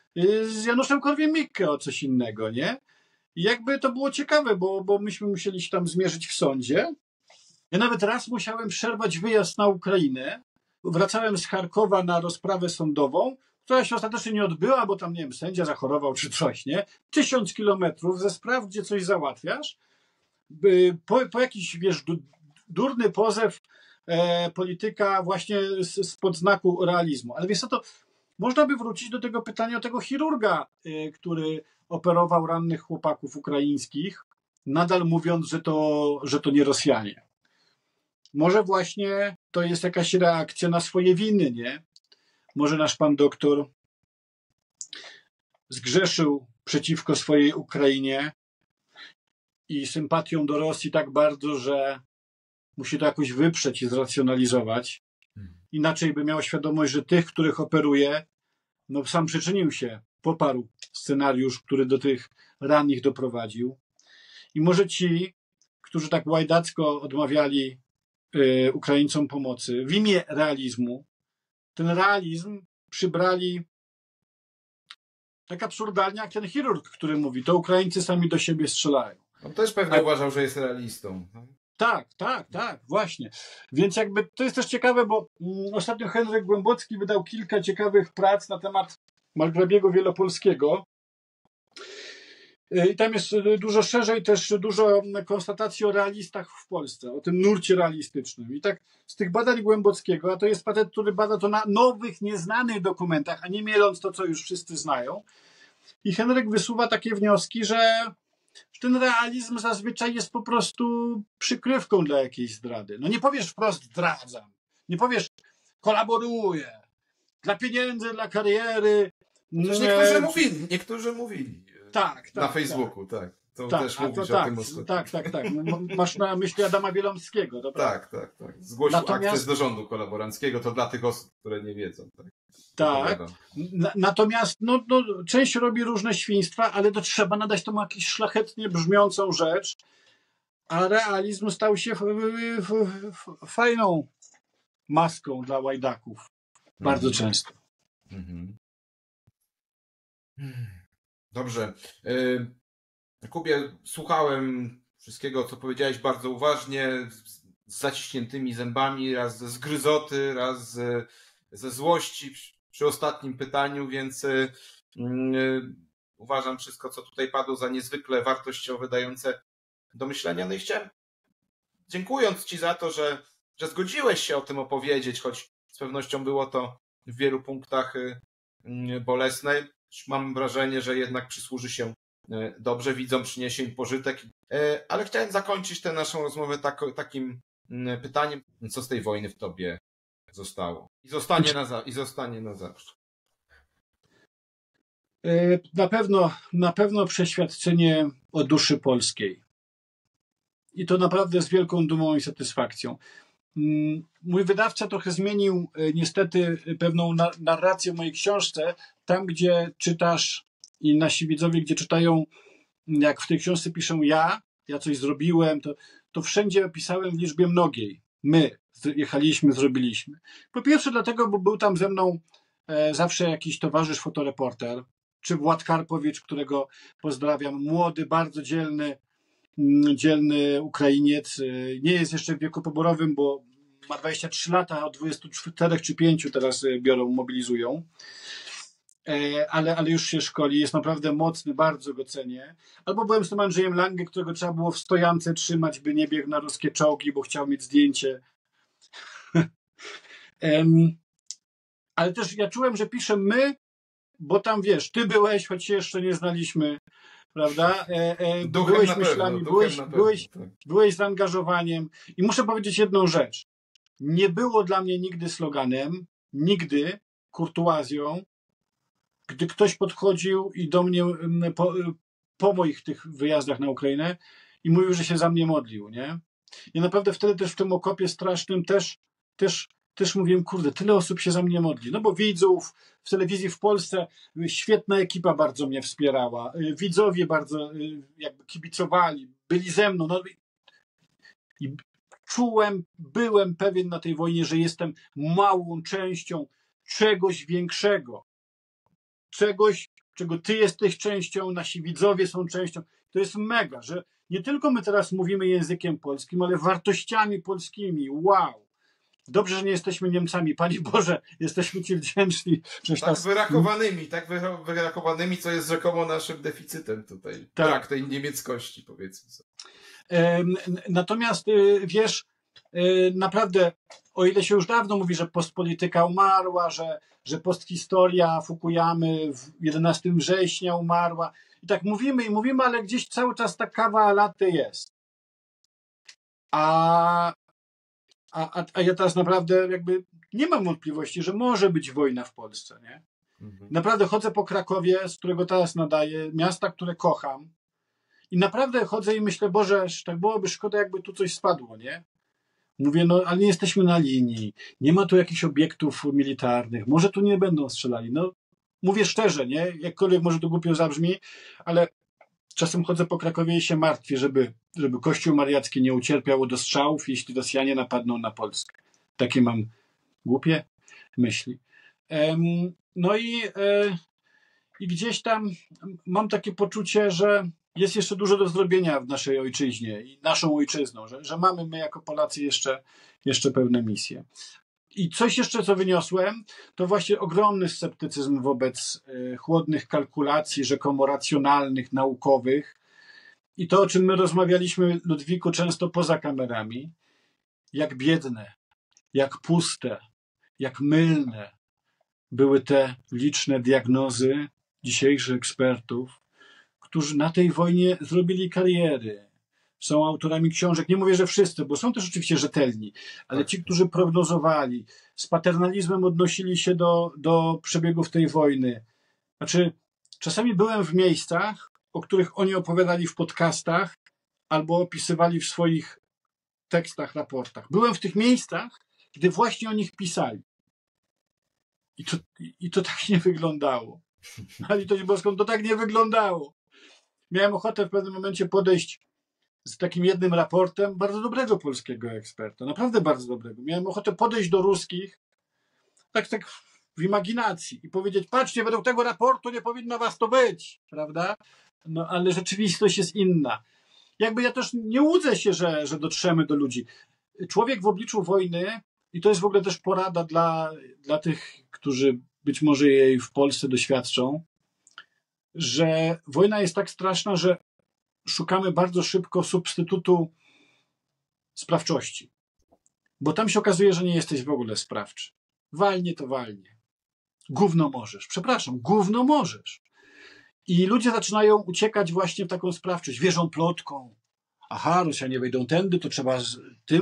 z Januszem Korwin-Mikke o coś innego, nie? I jakby to było ciekawe, bo, bo myśmy musieli się tam zmierzyć w sądzie. Ja nawet raz musiałem przerwać wyjazd na Ukrainę. Wracałem z Charkowa na rozprawę sądową, która się ostatecznie nie odbyła, bo tam, nie wiem, sędzia zachorował czy coś, nie? Tysiąc kilometrów ze spraw, gdzie coś załatwiasz. Po, po jakiś, wiesz, durny pozew e, polityka właśnie spod znaku realizmu. Ale wiesz co, to można by wrócić do tego pytania o tego chirurga, e, który operował rannych chłopaków ukraińskich, nadal mówiąc, że to, że to nie Rosjanie. Może właśnie to jest jakaś reakcja na swoje winy, nie? Może nasz pan doktor zgrzeszył przeciwko swojej Ukrainie i sympatią do Rosji tak bardzo, że musi to jakoś wyprzeć i zracjonalizować. Inaczej by miał świadomość, że tych, których operuje, no sam przyczynił się, poparł scenariusz, który do tych ran ich doprowadził. I może ci, którzy tak łajdacko odmawiali y, Ukraińcom pomocy w imię realizmu, ten realizm przybrali tak absurdalnie jak ten chirurg, który mówi, to Ukraińcy sami do siebie strzelają. On też pewnie A... uważał, że jest realistą. Tak, tak, tak, właśnie. Więc jakby to jest też ciekawe, bo mm, ostatnio Henryk Głębocki wydał kilka ciekawych prac na temat Margrabiego Wielopolskiego. I tam jest dużo szerzej też dużo konstatacji o realistach w Polsce, o tym nurcie realistycznym. I tak z tych badań Głębockiego, a to jest patent, który bada to na nowych, nieznanych dokumentach, a nie mieląc to, co już wszyscy znają. I Henryk wysuwa takie wnioski, że ten realizm zazwyczaj jest po prostu przykrywką dla jakiejś zdrady. No nie powiesz wprost zdradzam, nie powiesz kolaboruję, dla pieniędzy, dla kariery. Chociaż niektórzy mówili, niektórzy mówili. Tak, tak, na Facebooku, tak. tak. To tak, też mówisz to o tak, tym ostatnio. Tak, tak, tak. Masz na myśli Adama Wielomskiego, dobra? Tak, tak, tak. Zgłosił Natomiast... akces do rządu kolaboranckiego, to dla tych osób, które nie wiedzą. Tak. Tak. Natomiast no, no, część robi różne świństwa, ale to trzeba nadać temu jakąś szlachetnie brzmiącą rzecz, a realizm stał się f, f, f, fajną maską dla łajdaków. Bardzo mhm. często. Mhm. Dobrze. Kubie, słuchałem wszystkiego, co powiedziałeś bardzo uważnie, z zaciśniętymi zębami, raz ze zgryzoty, raz ze, ze złości przy ostatnim pytaniu, więc yy, uważam wszystko, co tutaj padło, za niezwykle wartościowe, dające do myślenia. No i chciałem, dziękując Ci za to, że, że zgodziłeś się o tym opowiedzieć, choć z pewnością było to w wielu punktach yy, bolesne. Mam wrażenie, że jednak przysłuży się dobrze, widzom przyniesie im pożytek. Ale chciałem zakończyć tę naszą rozmowę tak, takim pytaniem, co z tej wojny w tobie zostało? I zostanie na, za, i zostanie na zawsze. E, Na pewno, na pewno przeświadczenie o duszy polskiej. I to naprawdę z wielką dumą i satysfakcją. Mm, Mój wydawca trochę zmienił e, niestety pewną na- narrację w mojej książce. Tam, gdzie czytasz i nasi widzowie, gdzie czytają, jak w tej książce piszę ja, ja coś zrobiłem, to, to wszędzie pisałem w liczbie mnogiej. My z- jechaliśmy, zrobiliśmy. Po pierwsze dlatego, bo był tam ze mną e, zawsze jakiś towarzysz fotoreporter, czy Wład Karpowicz, którego pozdrawiam, młody, bardzo dzielny, mm, dzielny Ukrainiec. E, Nie jest jeszcze w wieku poborowym, bo ma dwadzieścia trzy lata, a od dwudziestu czterech czy pięciu teraz e, biorą, mobilizują. E, ale, ale już się szkoli, jest naprawdę mocny, bardzo go cenię. Albo byłem z tym Andrzejem Lange, którego trzeba było w stojance trzymać, by nie biegł na ruskie czołgi, bo chciał mieć zdjęcie. Em, Ale też ja czułem, że piszę my, bo tam wiesz, ty byłeś, choć się jeszcze nie znaliśmy, prawda? E, e, Duchem byłeś na pewno, myślami, duchem byłeś, na pewno, byłeś, tak. byłeś zaangażowaniem. I muszę powiedzieć jedną rzecz. Nie było dla mnie nigdy sloganem, nigdy kurtuazją, gdy ktoś podchodził i do mnie mm, po, po moich tych wyjazdach na Ukrainę i mówił, że się za mnie modlił, nie? I naprawdę wtedy też w tym okopie strasznym też, też, też mówiłem, kurde, tyle osób się za mnie modli. No bo widzów w telewizji w Polsce, świetna ekipa bardzo mnie wspierała, widzowie bardzo jakby kibicowali, byli ze mną. No i czułem, byłem pewien na tej wojnie, że jestem małą częścią czegoś większego. Czegoś, czego ty jesteś częścią, nasi widzowie są częścią. To jest mega, że nie tylko my teraz mówimy językiem polskim, ale wartościami polskimi. Wow! Dobrze, że nie jesteśmy Niemcami. Panie Boże, jesteśmy ci wdzięczni. Przecież Tak nas... wyrakowanymi, tak wyra- wyrakowanymi, co jest rzekomo naszym deficytem tutaj. Tak. Brak tej niemieckości, powiedzmy sobie. Em, Natomiast y, wiesz, y, naprawdę, o ile się już dawno mówi, że postpolityka umarła, że, że posthistoria Fukuyamy w jedenastego września umarła. I tak mówimy i mówimy, ale gdzieś cały czas ta kawa latte jest. A, a, a ja teraz naprawdę jakby nie mam wątpliwości, że może być wojna w Polsce, nie? Mhm. Naprawdę chodzę po Krakowie, z którego teraz nadaję, miasta, które kocham. I naprawdę chodzę i myślę, Boże, tak byłoby szkoda, jakby tu coś spadło, nie? Mówię, no ale nie jesteśmy na linii, nie ma tu jakichś obiektów militarnych, może tu nie będą strzelali. No, mówię szczerze, nie? Jakkolwiek może to głupio zabrzmi, ale czasem chodzę po Krakowie i się martwię, żeby, żeby Kościół Mariacki nie ucierpiał od ostrzałów, jeśli Rosjanie napadną na Polskę. Takie mam głupie myśli. Em, No i, e, i gdzieś tam mam takie poczucie, że jest jeszcze dużo do zrobienia w naszej ojczyźnie i naszą ojczyzną, że, że mamy my jako Polacy jeszcze, jeszcze pewne misje. I coś jeszcze, co wyniosłem, to właśnie ogromny sceptycyzm wobec y, chłodnych kalkulacji, rzekomo racjonalnych, naukowych. I to, o czym my rozmawialiśmy, Ludwiku, często poza kamerami, jak biedne, jak puste, jak mylne były te liczne diagnozy dzisiejszych ekspertów, którzy na tej wojnie zrobili kariery, są autorami książek. Nie mówię, że wszyscy, bo są też oczywiście rzetelni, ale ci, którzy prognozowali, z paternalizmem odnosili się do, do przebiegów tej wojny. Znaczy, czasami byłem w miejscach, o których oni opowiadali w podcastach albo opisywali w swoich tekstach, raportach. Byłem w tych miejscach, gdy właśnie o nich pisali. I to, i to tak nie wyglądało. Na litość boską, to tak nie wyglądało. Miałem ochotę w pewnym momencie podejść z takim jednym raportem bardzo dobrego polskiego eksperta, naprawdę bardzo dobrego. Miałem ochotę podejść do ruskich, tak, tak w imaginacji i powiedzieć, patrzcie, według tego raportu nie powinno was to być, prawda? No ale rzeczywistość jest inna. Jakby ja też nie łudzę się, że, że dotrzemy do ludzi. Człowiek w obliczu wojny, i to jest w ogóle też porada dla, dla tych, którzy być może jej w Polsce doświadczą, że wojna jest tak straszna, że szukamy bardzo szybko substytutu sprawczości. Bo tam się okazuje, że nie jesteś w ogóle sprawczy. Walnie to walnie. Gówno możesz. Przepraszam, gówno możesz. I ludzie zaczynają uciekać właśnie w taką sprawczość. Wierzą plotką. Aha, Rosjanie wejdą tędy, to trzeba z tym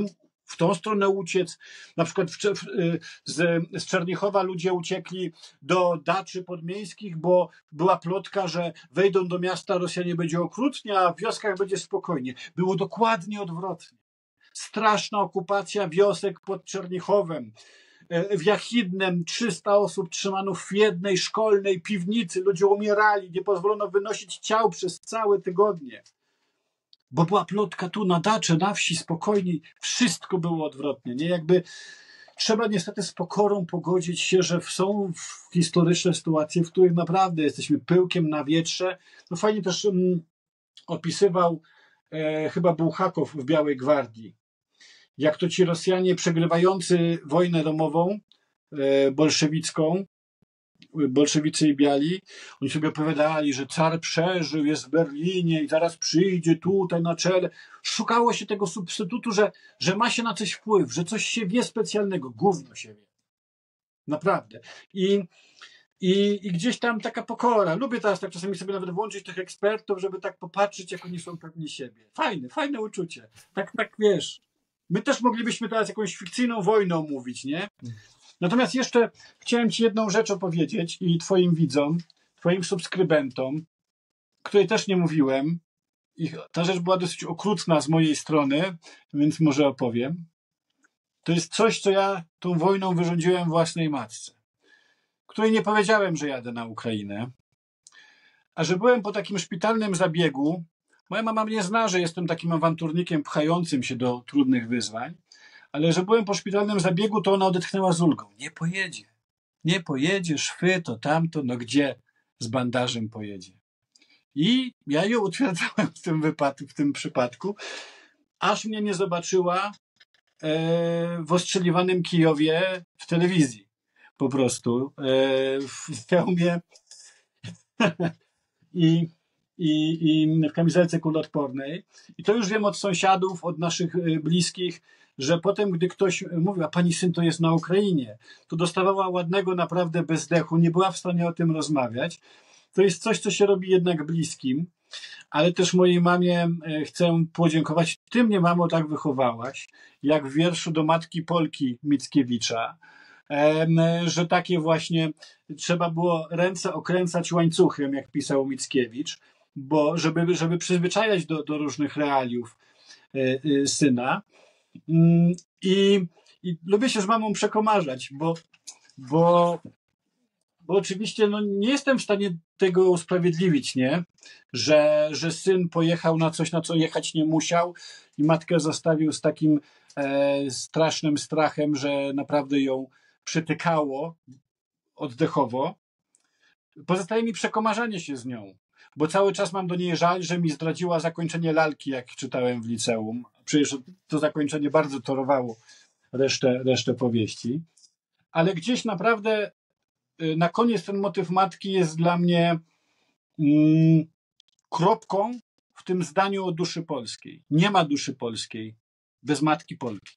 w tą stronę uciec. Na przykład w, w, z, z Czernichowa ludzie uciekli do daczy podmiejskich, bo była plotka, że wejdą do miasta, Rosjanie będzie okrutnie, a w wioskach będzie spokojnie. Było dokładnie odwrotnie. Straszna okupacja wiosek pod Czernichowem. W Jachidnem trzysta osób trzymano w jednej szkolnej piwnicy. Ludzie umierali, nie pozwolono wynosić ciał przez całe tygodnie. Bo była plotka tu na dacze, na wsi, spokojniej. Wszystko było odwrotnie. Nie? Jakby trzeba niestety z pokorą pogodzić się, że są historyczne sytuacje, w których naprawdę jesteśmy pyłkiem na wietrze. No fajnie też um, opisywał e, chyba Bułhakow w Białej Gwardii, jak to ci Rosjanie przegrywający wojnę domową e, bolszewicką, bolszewicy i biali, oni sobie opowiadali, że car przeżył, jest w Berlinie i zaraz przyjdzie tutaj na czele. Szukało się tego substytutu, że, że ma się na coś wpływ, że coś się wie specjalnego. Gówno się wie. Naprawdę. I, i, i gdzieś tam taka pokora. Lubię teraz tak czasami sobie nawet włączyć tych ekspertów, żeby tak popatrzeć, jak oni są pewni siebie. Fajne, fajne uczucie. Tak, tak wiesz. My też moglibyśmy teraz jakąś fikcyjną wojnę mówić, nie? Natomiast jeszcze chciałem ci jedną rzecz opowiedzieć i twoim widzom, twoim subskrybentom, której też nie mówiłem. I ta rzecz była dosyć okrutna z mojej strony, więc może opowiem. To jest coś, co ja tą wojną wyrządziłem własnej matce, której nie powiedziałem, że jadę na Ukrainę, a że byłem po takim szpitalnym zabiegu. Moja mama mnie zna, że jestem takim awanturnikiem pchającym się do trudnych wyzwań, ale że byłem po szpitalnym zabiegu, to ona odetchnęła z ulgą. Nie pojedzie. Nie pojedzie, szwy, to tamto, no gdzie z bandażem pojedzie? I ja ją utwierdzałem w tym wypadku, w tym przypadku, aż mnie nie zobaczyła e, w ostrzeliwanym Kijowie w telewizji. Po prostu. E, w hełmie i, i, i w kamizelce kuloodpornej. I to już wiem od sąsiadów, od naszych bliskich, że potem, gdy ktoś mówił, a pani syn to jest na Ukrainie, to dostawała ładnego naprawdę bezdechu, nie była w stanie o tym rozmawiać. To jest coś, co się robi jednak bliskim, ale też mojej mamie chcę podziękować. Ty mnie, mamo, tak wychowałaś, jak w wierszu do matki Polki Mickiewicza, że takie właśnie trzeba było ręce okręcać łańcuchem, jak pisał Mickiewicz, bo żeby, żeby przyzwyczajać do, do różnych realiów syna. I, i lubię się z mamą przekomarzać, bo, bo, bo oczywiście no, nie jestem w stanie tego usprawiedliwić, nie? Że, że syn pojechał na coś, na co jechać nie musiał i matkę zostawił z takim e, strasznym strachem, że naprawdę ją przytykało oddechowo. Pozostaje mi przekomarzanie się z nią, bo cały czas mam do niej żal, że mi zdradziła zakończenie lalki, jak czytałem w liceum. Przecież to zakończenie bardzo torowało resztę, resztę powieści. Ale gdzieś naprawdę na koniec ten motyw matki jest dla mnie mm, kropką w tym zdaniu o duszy polskiej. Nie ma duszy polskiej bez matki Polki.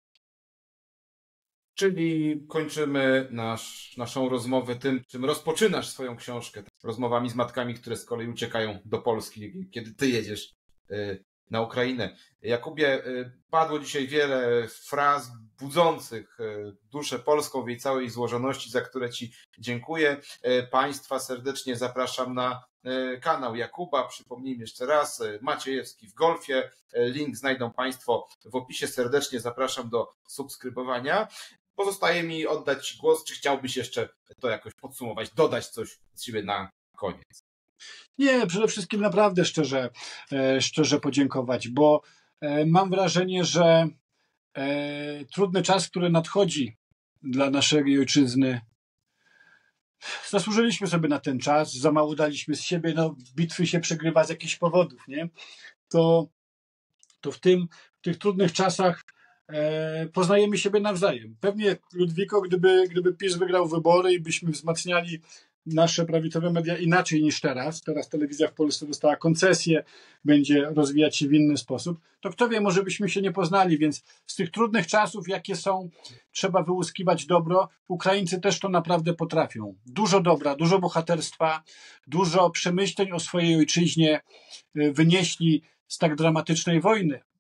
Czyli kończymy nasz, naszą rozmowę tym, czym rozpoczynasz swoją książkę. Rozmowami z matkami, które z kolei uciekają do Polski, kiedy ty jedziesz na Ukrainę. Jakubie, padło dzisiaj wiele fraz budzących duszę polską w jej całej złożoności, za które ci dziękuję. Państwa serdecznie zapraszam na kanał Jakuba. Przypomnijmy jeszcze raz, Maciejewski w golfie. Link znajdą Państwo w opisie. Serdecznie zapraszam do subskrybowania. Pozostaje mi oddać ci głos. Czy chciałbyś jeszcze to jakoś podsumować, dodać coś z siebie na koniec? Nie, przede wszystkim naprawdę szczerze, szczerze podziękować, bo mam wrażenie, że trudny czas, który nadchodzi dla naszej ojczyzny, zasłużyliśmy sobie na ten czas, za mało daliśmy z siebie, no bitwy się przegrywa z jakichś powodów, nie? To, to w tym, w tych trudnych czasach e, poznajemy siebie nawzajem. Pewnie, Ludwiko, gdyby, gdyby PiS wygrał wybory i byśmy wzmacniali nasze prawicowe media inaczej niż teraz, teraz telewizja w Polsce dostała koncesję, będzie rozwijać się w inny sposób, to kto wie, może byśmy się nie poznali, więc z tych trudnych czasów, jakie są, trzeba wyłuskiwać dobro. Ukraińcy też to naprawdę potrafią. Dużo dobra, dużo bohaterstwa, dużo przemyśleń o swojej ojczyźnie wynieśli z tak dramatycznej wojny.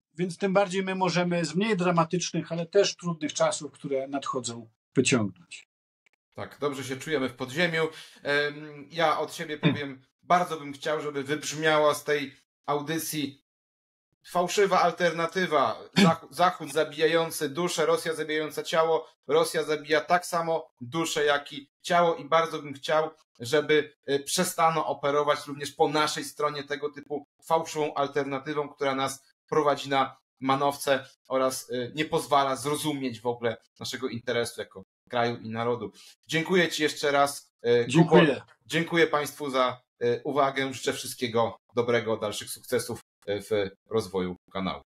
więc tym bardziej my możemy z mniej dramatycznych, ale też trudnych czasów, które nadchodzą, wyciągnąć. Tak, dobrze się czujemy w podziemiu. Ja od siebie powiem, bardzo bym chciał, żeby wybrzmiała z tej audycji fałszywa alternatywa. Zachód, Zachód zabijający duszę, Rosja zabijająca ciało. Rosja zabija tak samo duszę, jak i ciało i bardzo bym chciał, żeby przestano operować również po naszej stronie tego typu fałszywą alternatywą, która nas prowadzi na manowce oraz nie pozwala zrozumieć w ogóle naszego interesu jako kraju i narodu. Dziękuję Ci jeszcze raz. Dziękuję. Kubo. Dziękuję Państwu za uwagę. Życzę wszystkiego dobrego, dalszych sukcesów w rozwoju kanału.